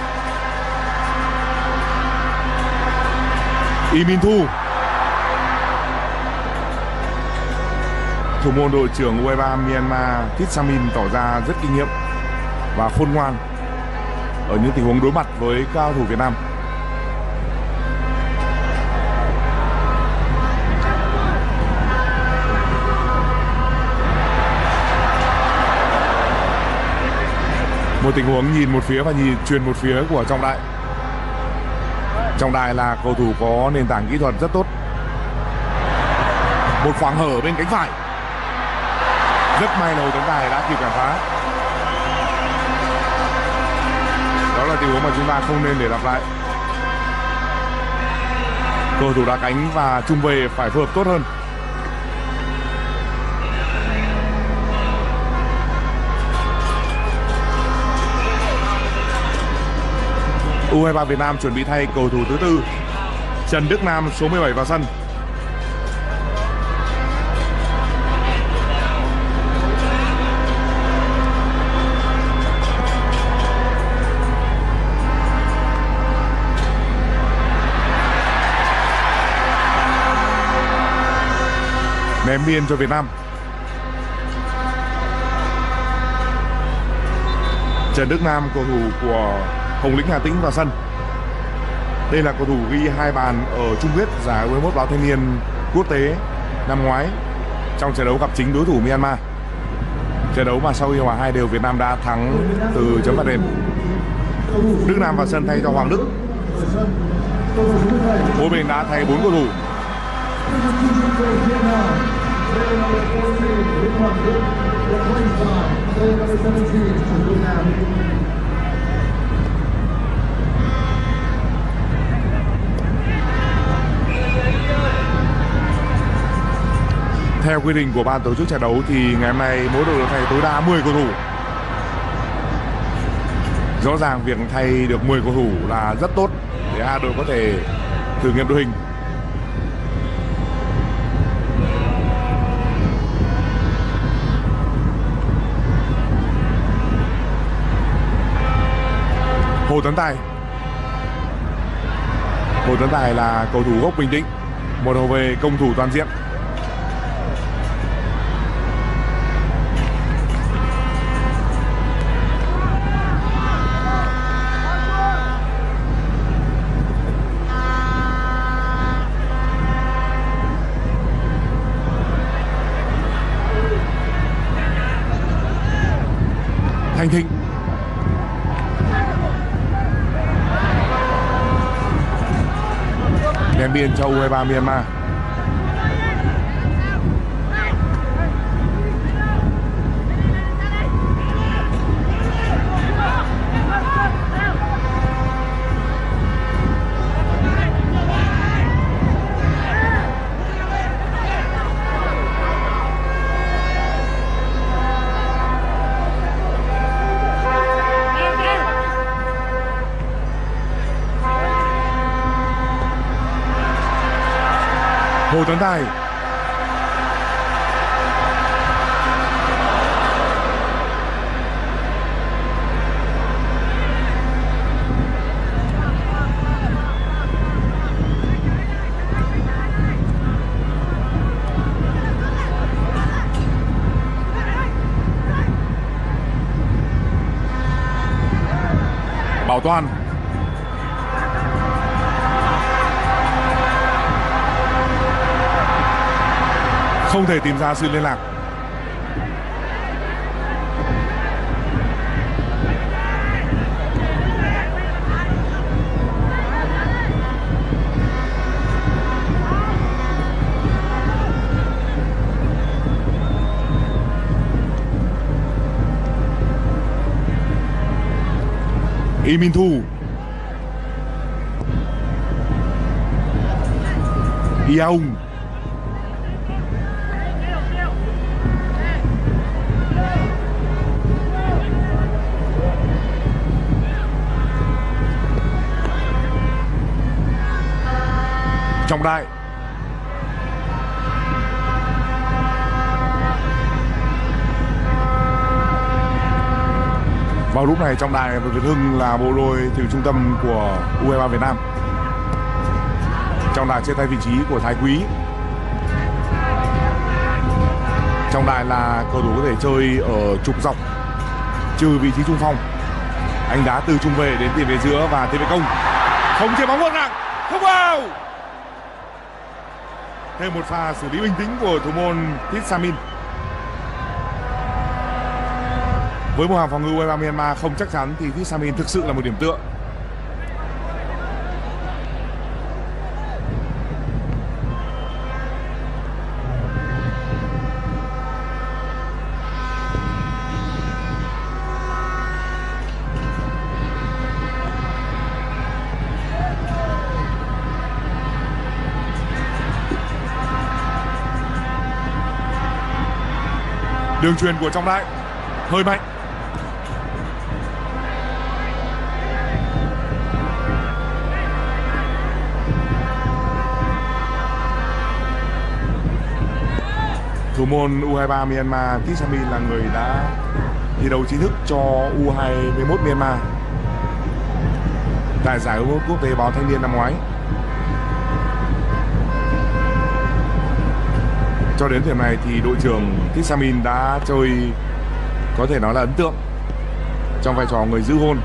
Y Min Thu, thủ môn đội trưởng U23 Myanmar Thit Samin tỏ ra rất kinh nghiệm và khôn ngoan ở những tình huống đối mặt với cao thủ Việt Nam. Một tình huống nhìn một phía và truyền một phía của Trọng Đại. Trọng Đại là cầu thủ có nền tảng kỹ thuật rất tốt. Một khoảng hở bên cánh phải. Rất may là Hồ Tấn Tài đã kịp cản phá. Đó là tình huống mà chúng ta không nên để lặp lại. Cầu thủ đá cánh và trung vệ phải phối hợp tốt hơn. U23 Việt Nam chuẩn bị thay cầu thủ thứ tư Trần Đức Nam số 17 vào sân. Ném biên cho Việt Nam. Trần Đức Nam, cầu thủ của Hồng Lĩnh Hà Tĩnh vào sân. Đây là cầu thủ ghi 2 bàn ở chung kết giải U21 Báo Thanh niên quốc tế năm ngoái trong trận đấu gặp chính đối thủ Myanmar. Trận đấu mà sau khi hòa 2 đều, Việt Nam đã thắng từ chấm phạt đền. Đức Nam vào sân thay cho Hoàng Đức. Mỗi bên đã thay 4 cầu thủ. Theo quy định của ban tổ chức trận đấu thì ngày hôm nay mỗi đội được thay tối đa 10 cầu thủ. Rõ ràng việc thay được 10 cầu thủ là rất tốt để hai đội có thể thử nghiệm đội hình. Hồ Tấn Tài. Hồ Tấn Tài là cầu thủ gốc Bình Định, một hậu vệ công thủ toàn diện. Thanh Thịnh. Ném biên cho U23 Myanmar. Hồ Tấn Tài. Bảo Toàn. Không thể tìm ra sự liên lạc. Y Minh Thu. Y Aung. Trọng Đại. Vào lúc này Trọng Đại và Việt Hưng là bộ đôi từ trung tâm của U23 Việt Nam. Trọng Đại trên tay vị trí của Thái Quý. Trọng Đại là cầu thủ có thể chơi ở trục dọc trừ vị trí trung phong. Anh đá từ trung vệ đến tiền vệ giữa và tiền vệ công. Không chế bóng ngược nặng, không vào. Thêm một pha xử lý bình tĩnh của thủ môn Thít Samin. Với một hàng phòng ngự U23 Myanmar không chắc chắn thì Thít Samin thực sự là một điểm tựa. Đường chuyền của Trọng Đại hơi mạnh. Thủ môn U23 Myanmar Tissamin là người đã thi đấu chính thức cho U21 Myanmar tại giải U21 quốc tế báo thanh niên năm ngoái. Cho đến thời điểm này thì đội trưởng Tissamin đã chơi có thể nói là ấn tượng trong vai trò người giữ hôn.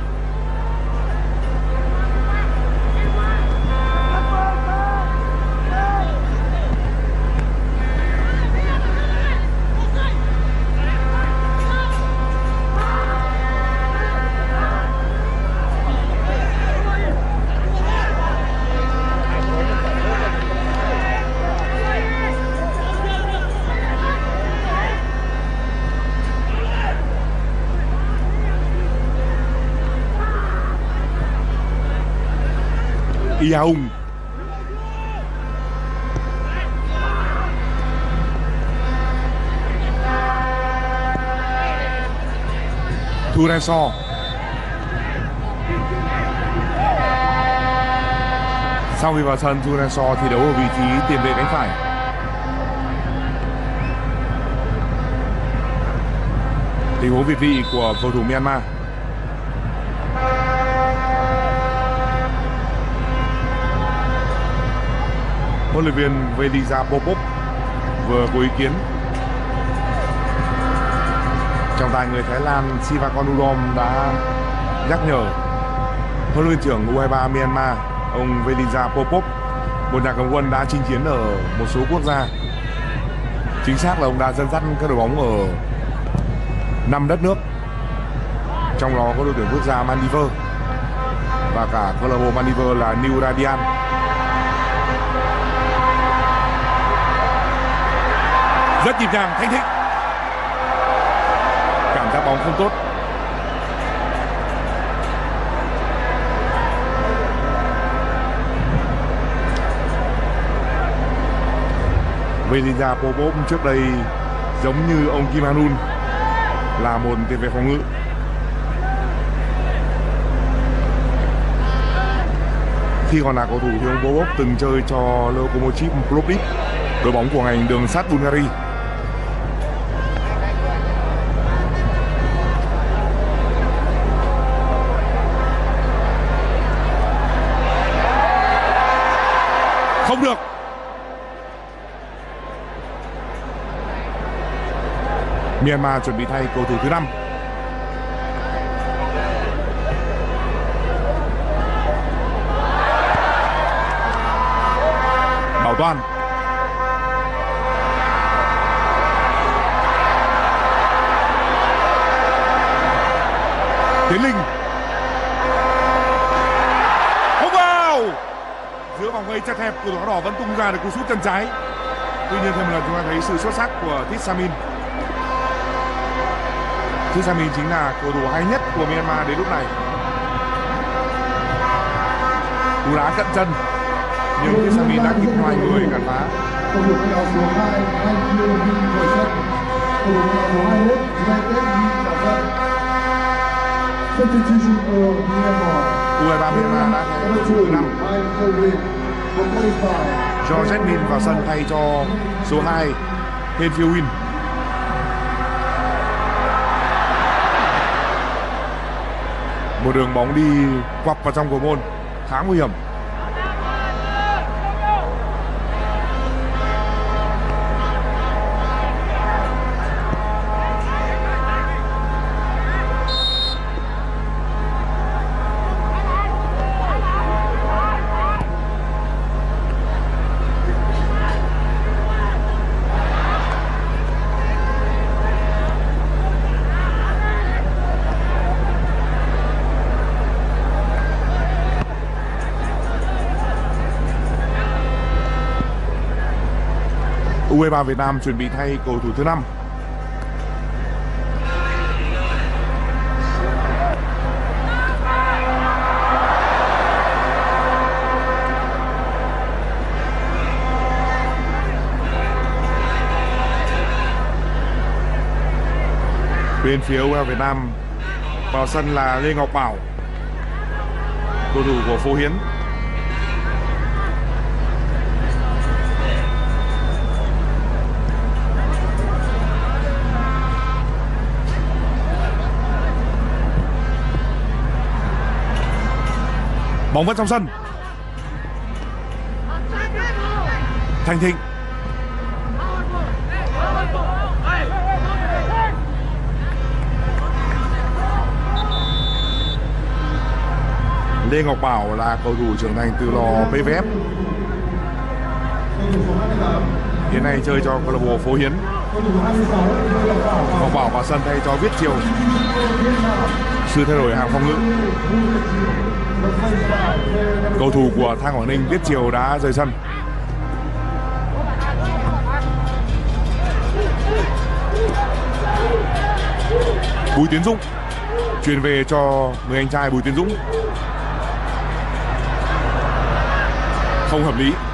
Iaung Thureso sau khi vào sân, Thureso thi đấu ở vị trí tiền vệ cánh phải. Tình huống việt vị của cầu thủ Myanmar. Huấn luyện viên Velisa Popov vừa có ý kiến. Trọng tài người Thái Lan Sivakonulom đã nhắc nhở huấn luyện trưởng U23 Myanmar ông Velisa Popov, một nhà cầm quân đã chinh chiến ở một số quốc gia. Chính xác là ông đã dẫn dắt các đội bóng ở 5 đất nước, trong đó có đội tuyển quốc gia Maldives và cả câu lạc bộ Maldives là New Radiant. Rất nhịp nhàng, thanh thịnh. Cảm giác bóng không tốt. Velisa Popov trước đây giống như ông Kim Han-un là một tiền vệ phòng ngự. Khi còn là cầu thủ thì ông Popov từng chơi cho Lokomotiv Plovdiv, đội bóng của ngành đường sắt Bulgaria. Không được. Myanmar chuẩn bị thay cầu thủ thứ 5. Bảo Toàn. Tiến Linh. Không vào. Giữa vòng vây chặt hẹp, cầu thủ áo đỏ vẫn tung ra được cú sút chân trái. Tuy nhiên thêm một lần chúng ta thấy sự xuất sắc của Tissamin. Tissamin chính là cầu thủ hay nhất của Myanmar đến lúc này. Cú đá cận chân nhưng Tissamin đã kịp ngoài người cản phá. U23 Myanmar đã thay cầu thủ thứ 5. Cho Jetmin vào sân thay cho số 2 Hên Phiêu Win. Một đường bóng đi quặp vào trong cầu môn khá nguy hiểm. U23 Việt Nam chuẩn bị thay cầu thủ thứ 5. Bên phía U23 Việt Nam vào sân là Lê Ngọc Bảo, cầu thủ của Phố Hiến. Bóng vẫn trong sân. Thành Thịnh. Lê Ngọc Bảo là cầu thủ trưởng thành từ lò PVF. Hiện nay chơi cho câu lạc bộ Phố Hiến. Ngọc Bảo vào sân thay cho Viết Triều, sự thay đổi hàng phòng ngự. Cầu thủ của Than Quảng Ninh Viết Triều đã rời sân. Bùi Tiến Dũng chuyển về cho người anh trai Bùi Tiến Dũng. Không hợp lý.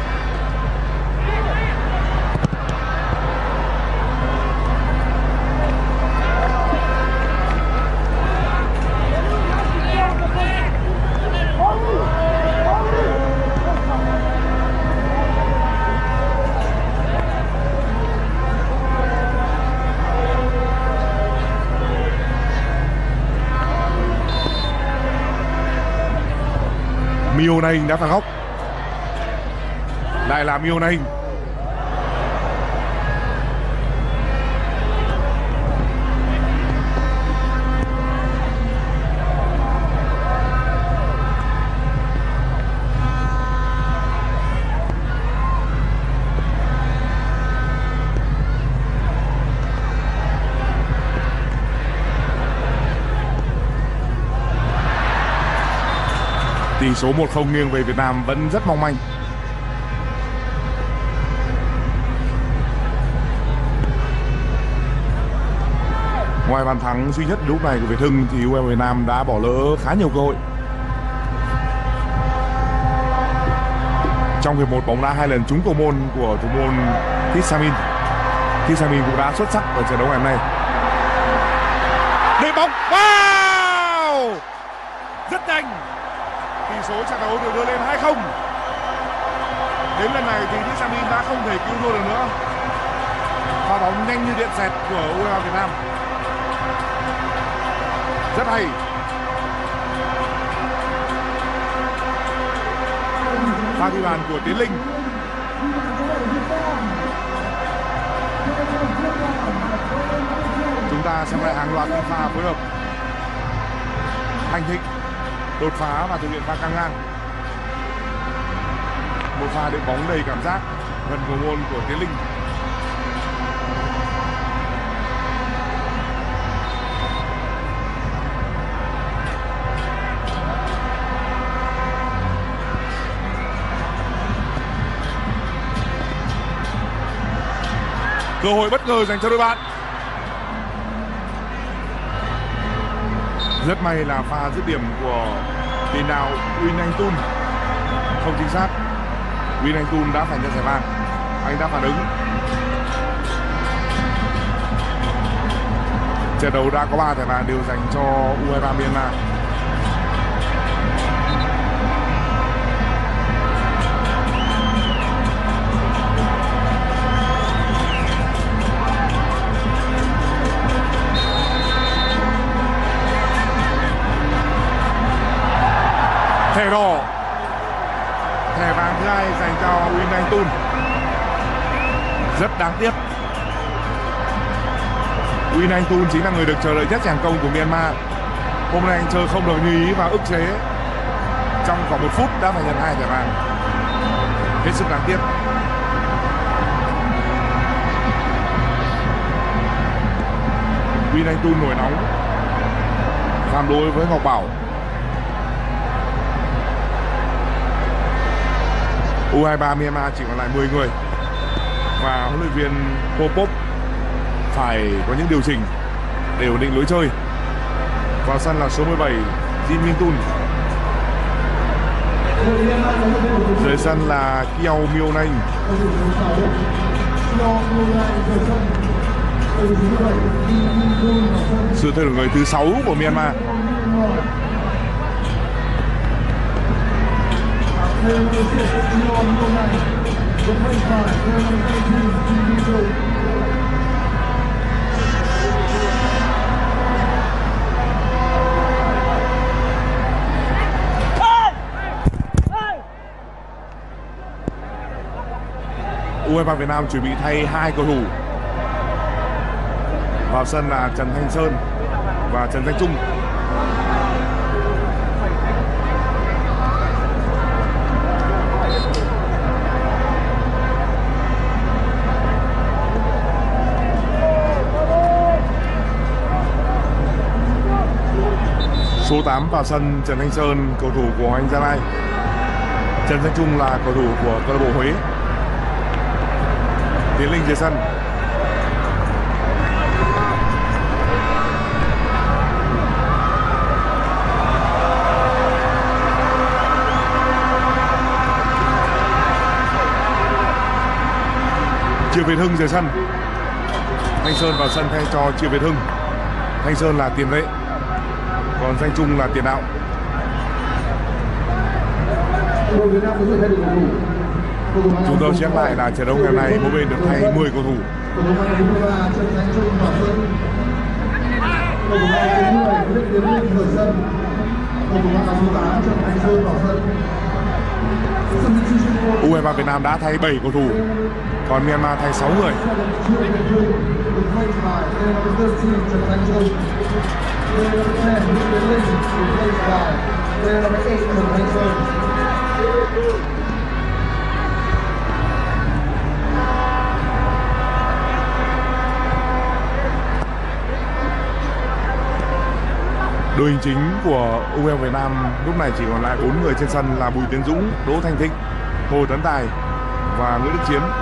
Miêu Này đã phạt góc. Lại là Miêu Này. Tỷ số 1-0 nghiêng về Việt Nam vẫn rất mong manh. Ngoài bàn thắng duy nhất lúc này của Việt Hưng thì U23 Việt Nam đã bỏ lỡ khá nhiều cơ hội. Trong hiệp 1, bóng đá 2 lần trúng cầu môn của thủ môn Thisamin. Thisamin cũng đã xuất sắc ở trận đấu ngày hôm nay. Để bóng, wow! Rất nhanh. Tỷ số trận đấu được đưa lên 2-0. Đến lần này thì Thisamin đã không thể cứu thua được nữa. Pha bóng nhanh như điện xẹt của U23 Việt Nam. Rất hay. Pha ghi bàn của Tiến Linh. Chúng ta xem lại hàng loạt những pha phối hợp. Thành Thịnh đột phá và thực hiện pha căng ngang. Một pha đệm bóng đầy cảm giác gần cầu môn của Tiến Linh. Cơ hội bất ngờ dành cho đội bạn. Rất may là pha dứt điểm của tiền đạo Win Anh Tun không chính xác. Win Anh Tun đã phải nhận thẻ vàng. Anh đã phản ứng. Trận đấu đã có 3 thẻ vàng đều dành cho U23 Myanmar. Thẻ đỏ, thẻ vàng thứ hai dành cho Win Anh Tun. Rất đáng tiếc. Win Anh Tun chính là người được chờ đợi nhất tràng công của Myanmar. Hôm nay anh chơi không được như ý và ức chế. Trong khoảng 1 phút đã phải nhận 2 thẻ vàng. Hết sức đáng tiếc. Win Anh Tun nổi nóng phản đối với Ngọc Bảo. U23 Myanmar chỉ còn lại 10 người và huấn luyện viên Popov phải có những điều chỉnh để ổn định lối chơi. Vào sân là số 17 Jin Min Tun. Dưới sân là Kiao Miêu Nanh. Sự thay đổi người thứ 6 của Myanmar. U23 Việt Nam chuẩn bị thay 2 cầu thủ. Vào sân là Trần Thanh Sơn và Trần Danh Trung. Số 8 vào sân Trần Thanh Sơn, cầu thủ của Hoàng Anh Gia Lai. Trần Danh Trung là cầu thủ của câu lạc bộ Huế. Tiến Linh dưới sân. Triệu Việt Hưng dưới sân. Thanh Sơn vào sân thay cho Triệu Việt Hưng. Thanh Sơn là tiền vệ, còn Danh Trung là tiền đạo. Chúng tôi xem lại là trận đấu ngày hôm nay mỗi bên được thay 10 cầu thủ. U23 Việt Nam đã thay 7 cầu thủ, còn Myanmar thay 6 người. Đội hình chính của U23 Việt Nam lúc này chỉ còn lại 4 người trên sân là Bùi Tiến Dũng, Đỗ Thanh Thịnh, Hồ Tấn Tài và Nguyễn Đức Chiến.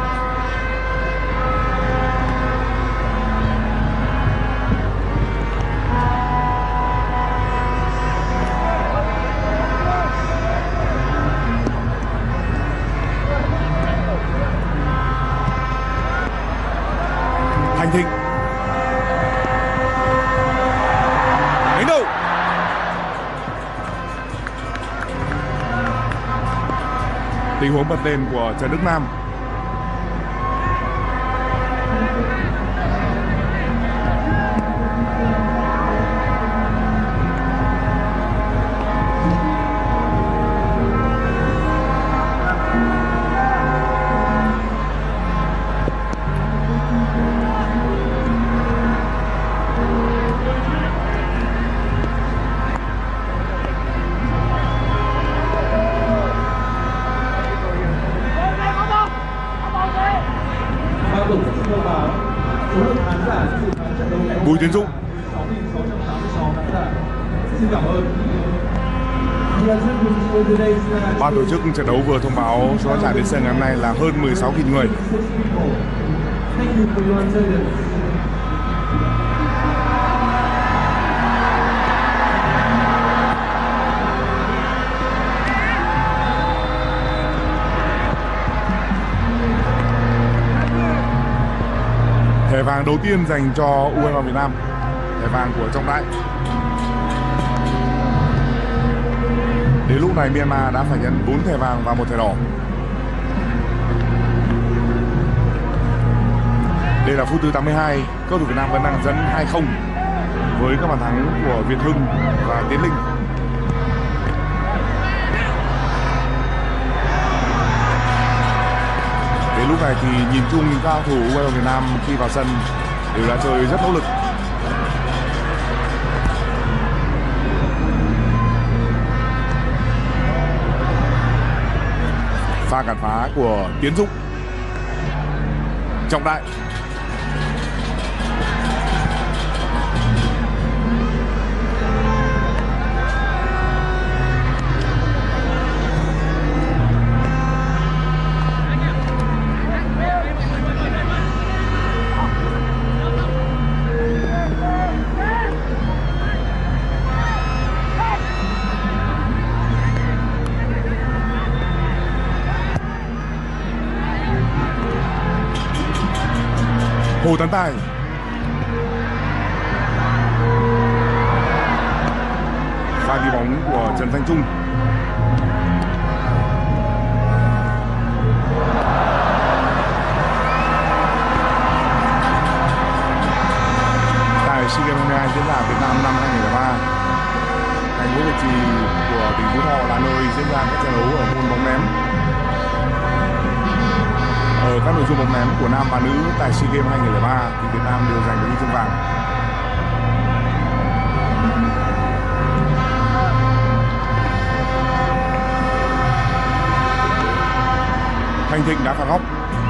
Thanh Thịnh đánh đầu. Tình huống bật lên của Trần Đức Nam. Bùi Tiến Dũng. Ban tổ chức trận đấu vừa thông báo số khán giả đến sân ngày hôm nay là hơn 16.000 người. Thẻ vàng đầu tiên dành cho U23 Việt Nam, thẻ vàng của Trọng Đại. Đến lúc này Myanmar đã phải nhận 4 thẻ vàng và 1 thẻ đỏ. Đây là phút thứ 82, cầu thủ Việt Nam vẫn đang dẫn 2-0 với các bàn thắng của Việt Hưng và Tiến Linh. Đến lúc này thì nhìn chung các cầu thủ U23 Việt Nam khi vào sân đều đã chơi rất nỗ lực. Pha cản phá của Tiến Dũng. Trọng Đại. Hồ Tấn Tài. Pha đi bóng của Trần Thanh Trung. Tại SEA Games 22 diễn ra ở Việt Nam năm 2003, thành phố Việt Trì của tỉnh Phú Thọ là nơi diễn ra các trận đấu ở môn bóng ném. Ở các nội dung bóng ném của nam và nữ tại SEA Games 2003 thì Việt Nam đều giành được huy chương vàng. Thanh Thịnh đá phạt góc.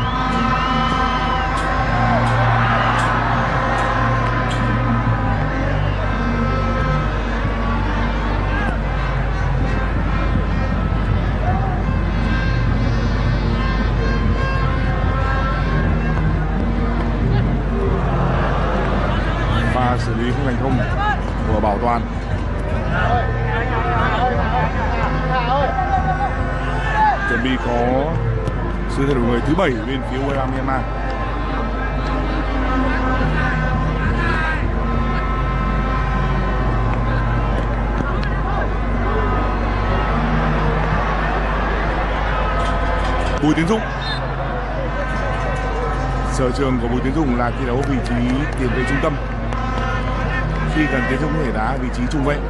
Pha xử lý không thành công của Bảo Toàn. Chuẩn bị có sự thay đổi người thứ 7 bên phía U23 Myanmar. Bùi Tiến Dũng. Sở trường của Bùi Tiến Dũng là thi đấu vị trí tiền vệ trung tâm. Khi cần Tiến Dũng có thể đá vị trí trung vệ.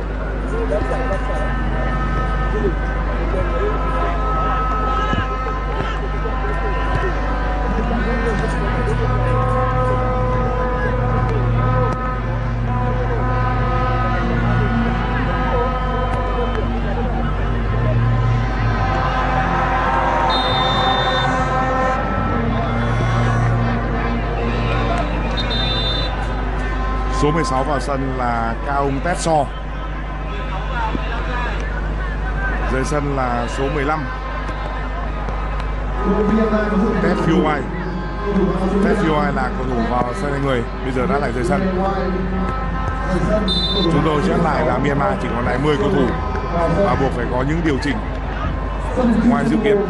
Số 16 vào sân là Kaung Tét So. Rời sân là số 15 Tet Phiêu Ai. Tet Phiêu Ai là cầu thủ vào sân hai người, bây giờ đã lại rời sân. Chúng tôi nhắc lại là Myanmar chỉ còn lại 10 cầu thủ và buộc phải có những điều chỉnh ngoài dự kiến.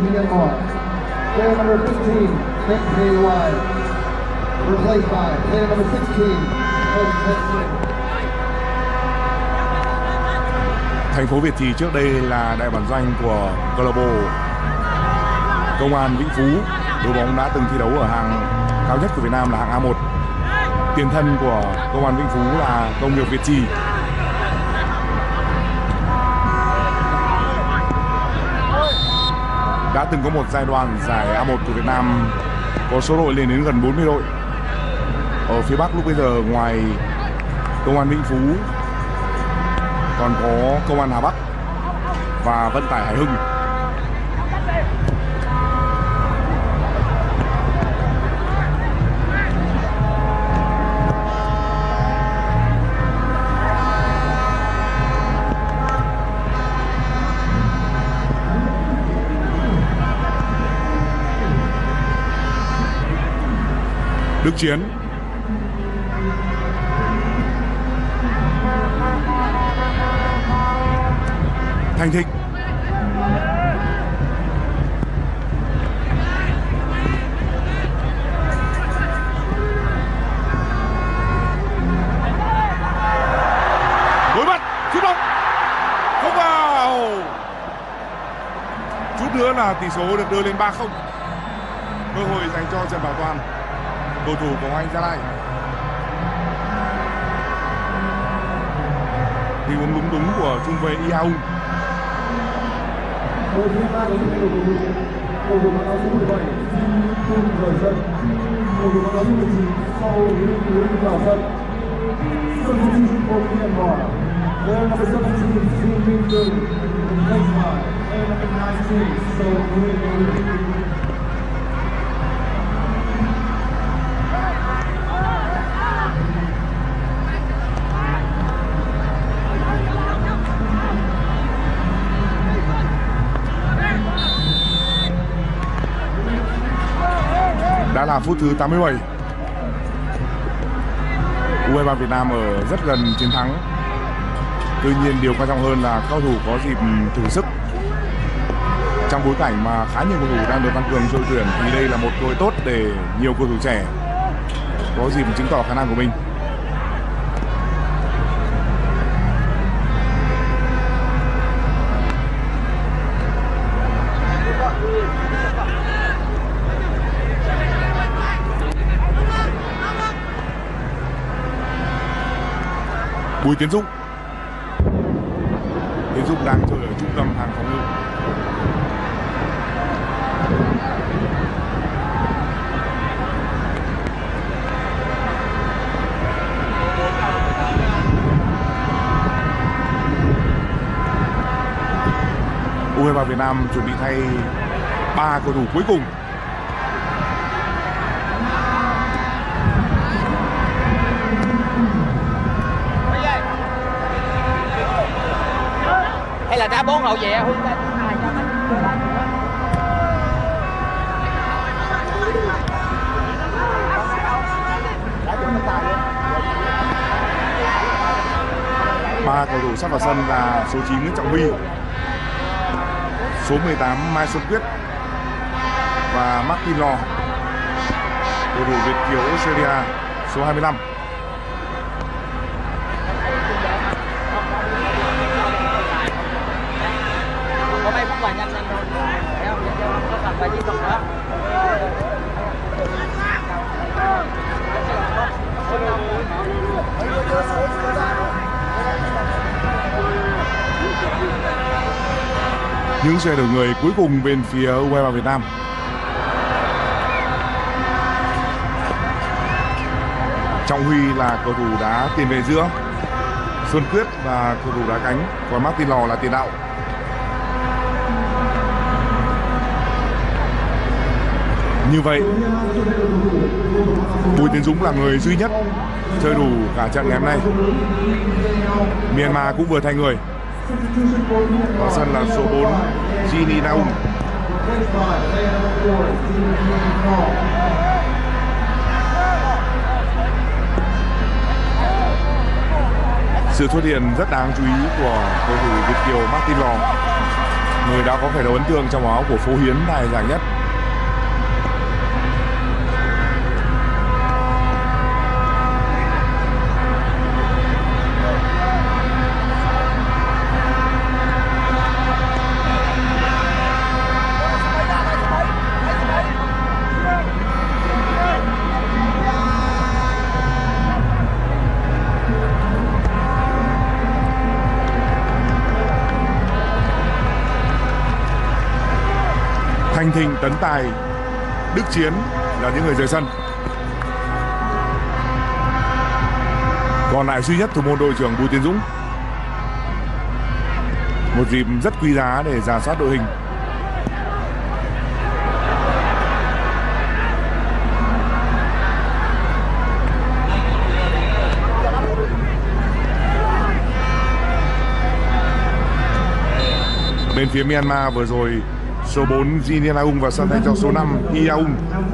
Thành phố Việt Trì trước đây là đại bản doanh của câu lạc bộ Công an Vĩnh Phú. Đội bóng đã từng thi đấu ở hàng cao nhất của Việt Nam là hạng A1. Tiền thân của Công an Vĩnh Phú là Công nghiệp Việt Trì. Đã từng có một giai đoạn giải A1 của Việt Nam có số đội lên đến gần 40 đội. Ở phía Bắc lúc bây giờ ngoài Công an Vĩnh Phú còn có Công an Hà Bắc và Vận tải Hải Hưng. Đức Chiến. Thanh Thịnh. Đối mặt, sút bóng. Không vào. Chút nữa là tỷ số được đưa lên 3-0. Cơ hội dành cho Trần Bảo Toàn, cầu thủ của Hoàng Anh Gia Lai. Tình huống đúng của trung vệ Iaung. Đã là phút thứ 87. U23 Việt Nam ở rất gần chiến thắng. Tuy nhiên điều quan trọng hơn là cầu thủ có dịp thử sức. Trong bối cảnh mà khá nhiều cầu thủ đang được tăng cường cho đội tuyển thì đây là một cơ hội tốt để nhiều cầu thủ trẻ có dịp chứng tỏ khả năng của mình. Bùi Tiến Dũng. Tiến Dũng đang chơi ở trung tâm hàng phòng ngự. U23 Việt Nam chuẩn bị thay 3 cầu thủ cuối cùng. Hay là đá 4 hậu vệ ba cầu thủ sắp vào sân là số 9 Nguyễn Trọng Huy, số 18 Mai Xuân Quyết và Martin Lò, cầu thủ Việt kiều Australia số 25. có mấy phút là nhanh thôi, có cần phải chỉ cần đó. Những xe đổi người cuối cùng bên phía U23 Việt Nam. Trọng Huy là cầu thủ đá tiền vệ giữa, Xuân Quyết là cầu thủ đá cánh, còn Martin Lò là tiền đạo. Như vậy, Bùi Tiến Dũng là người duy nhất chơi đủ cả trận ngày hôm nay. Myanmar cũng vừa thay người. Vào sân là số 4 Jini Naung. Sự xuất hiện rất đáng chú ý của cầu thủ Việt kiều Martin Lò, người đã có khởi đầu ấn tượng trong áo của Phố Hiến tại giải nhất. Thanh Thịnh, Tấn Tài, Đức Chiến là những người rời sân. Còn lại duy nhất thủ môn đội trưởng Bùi Tiến Dũng. Một dịp rất quý giá để rà soát đội hình. Bên phía Myanmar vừa rồi, số 4 Jin Aung vào sân thay cho số 5 Hi Aung.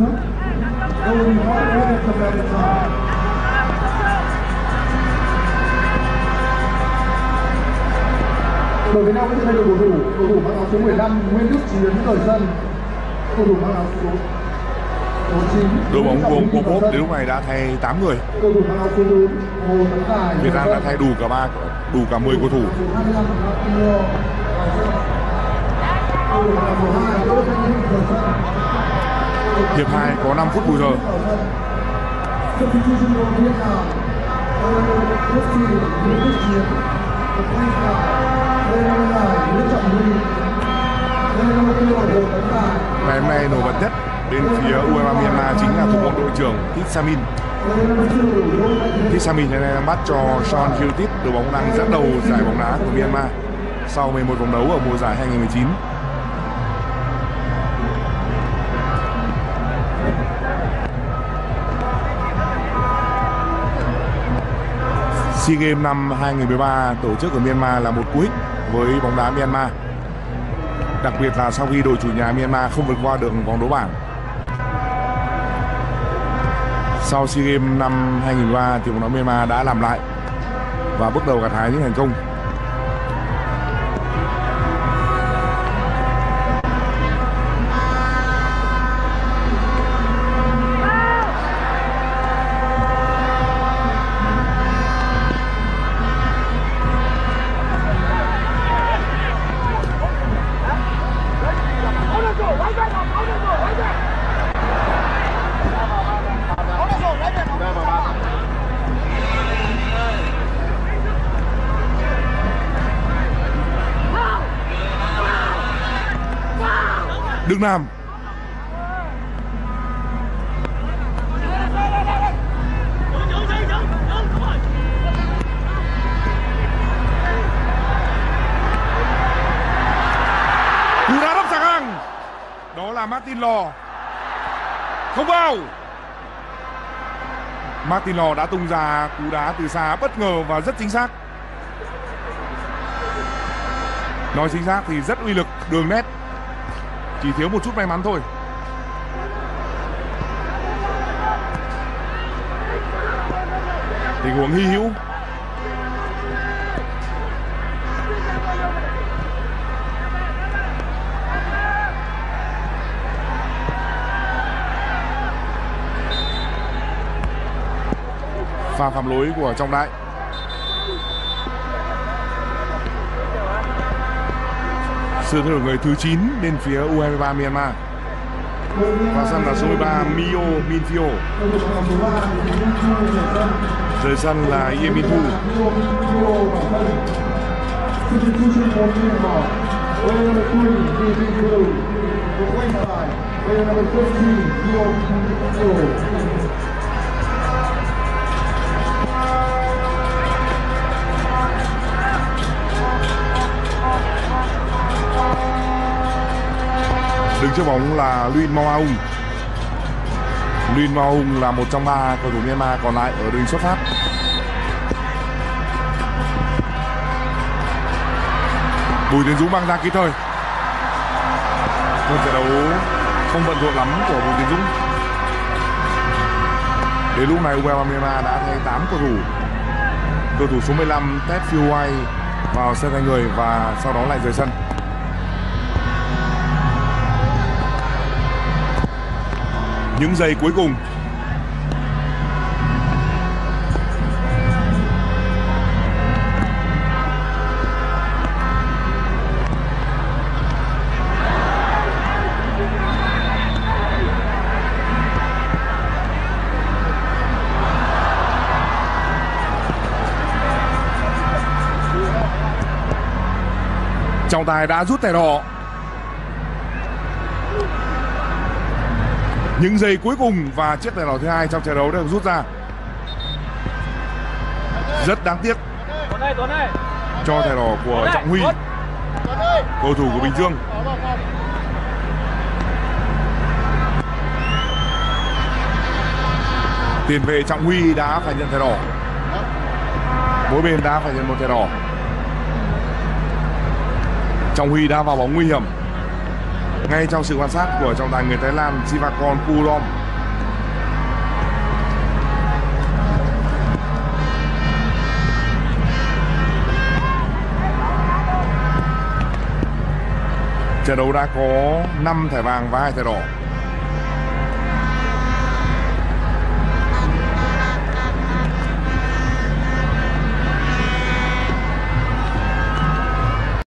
Đội Việt Nam sẽ thay đổi cầu thủ mang áo số 15 Nguyễn Đức Chiến rời sân. Cầu thủ mang áo số 9. Đội bóng của ông Popov đến lúc này đã thay 8 người. Cầu thủ mang áo số 4 Hồ Tấn Tài. Việt Nam đã thay đủ cả 10 cầu thủ. Hiệp 2 có 5 phút bù giờ. Ngày hôm nay nổi bật nhất bên phía U23 Myanmar chính là thủ môn đội trưởng Thit Samin. Thit Samin hiện nay đang bắt cho Sean Giltit, đội bóng đang dẫn đầu giải bóng đá của Myanmar sau 11 vòng đấu ở mùa giải 2019. SEA Games năm 2013 tổ chức ở Myanmar là một cú hích với bóng đá Myanmar, đặc biệt là sau khi đội chủ nhà Myanmar không vượt qua được vòng đấu bảng. Sau SEA Games năm 2013 thì bóng đá Myanmar đã làm lại và bước đầu gặt hái những thành công. Đức Nam. là Martin Lò. Không vào. Martin Lò đã tung ra cú đá từ xa bất ngờ và rất chính xác. Nói chính xác thì rất uy lực, đường nét. Chỉ thiếu một chút may mắn thôi. Tình huống hy hữu. Pha phạm lỗi của Trọng Đại. Sự thay đổi người thứ 9 bên phía U23 Myanmar. Và sân là số 13 Mio Minfio. Rời sân là Ye Min Thu. Đứng trước bóng là Luin Mau Aung. Luin Mau Aung là một trong 3 cầu thủ Myanmar còn lại ở đường xuất phát. Bùi Tiến Dũng băng ra kịp thời. Một trận đấu không bận rộn lắm của Bùi Tiến Dũng. Đến lúc này U23 Myanmar đã thay 8 cầu thủ. Cầu thủ số 15 Ted Phiêu vào sân thay người và sau đó lại rời sân. Những giây cuối cùng. Trọng tài đã rút thẻ đỏ. Những giây cuối cùng và chiếc thẻ đỏ thứ 2 trong trận đấu đã được rút ra. Rất đáng tiếc cho thẻ đỏ của Trọng Huy, cầu thủ của Bình Dương. Tiền vệ Trọng Huy đã phải nhận thẻ đỏ. Mỗi bên đã phải nhận một thẻ đỏ. Trọng Huy đã vào bóng nguy hiểm. Ngay trong sự quan sát của trọng tài người Thái Lan Sivakon Pulom. Trận đấu đã có 5 thẻ vàng và 2 thẻ đỏ.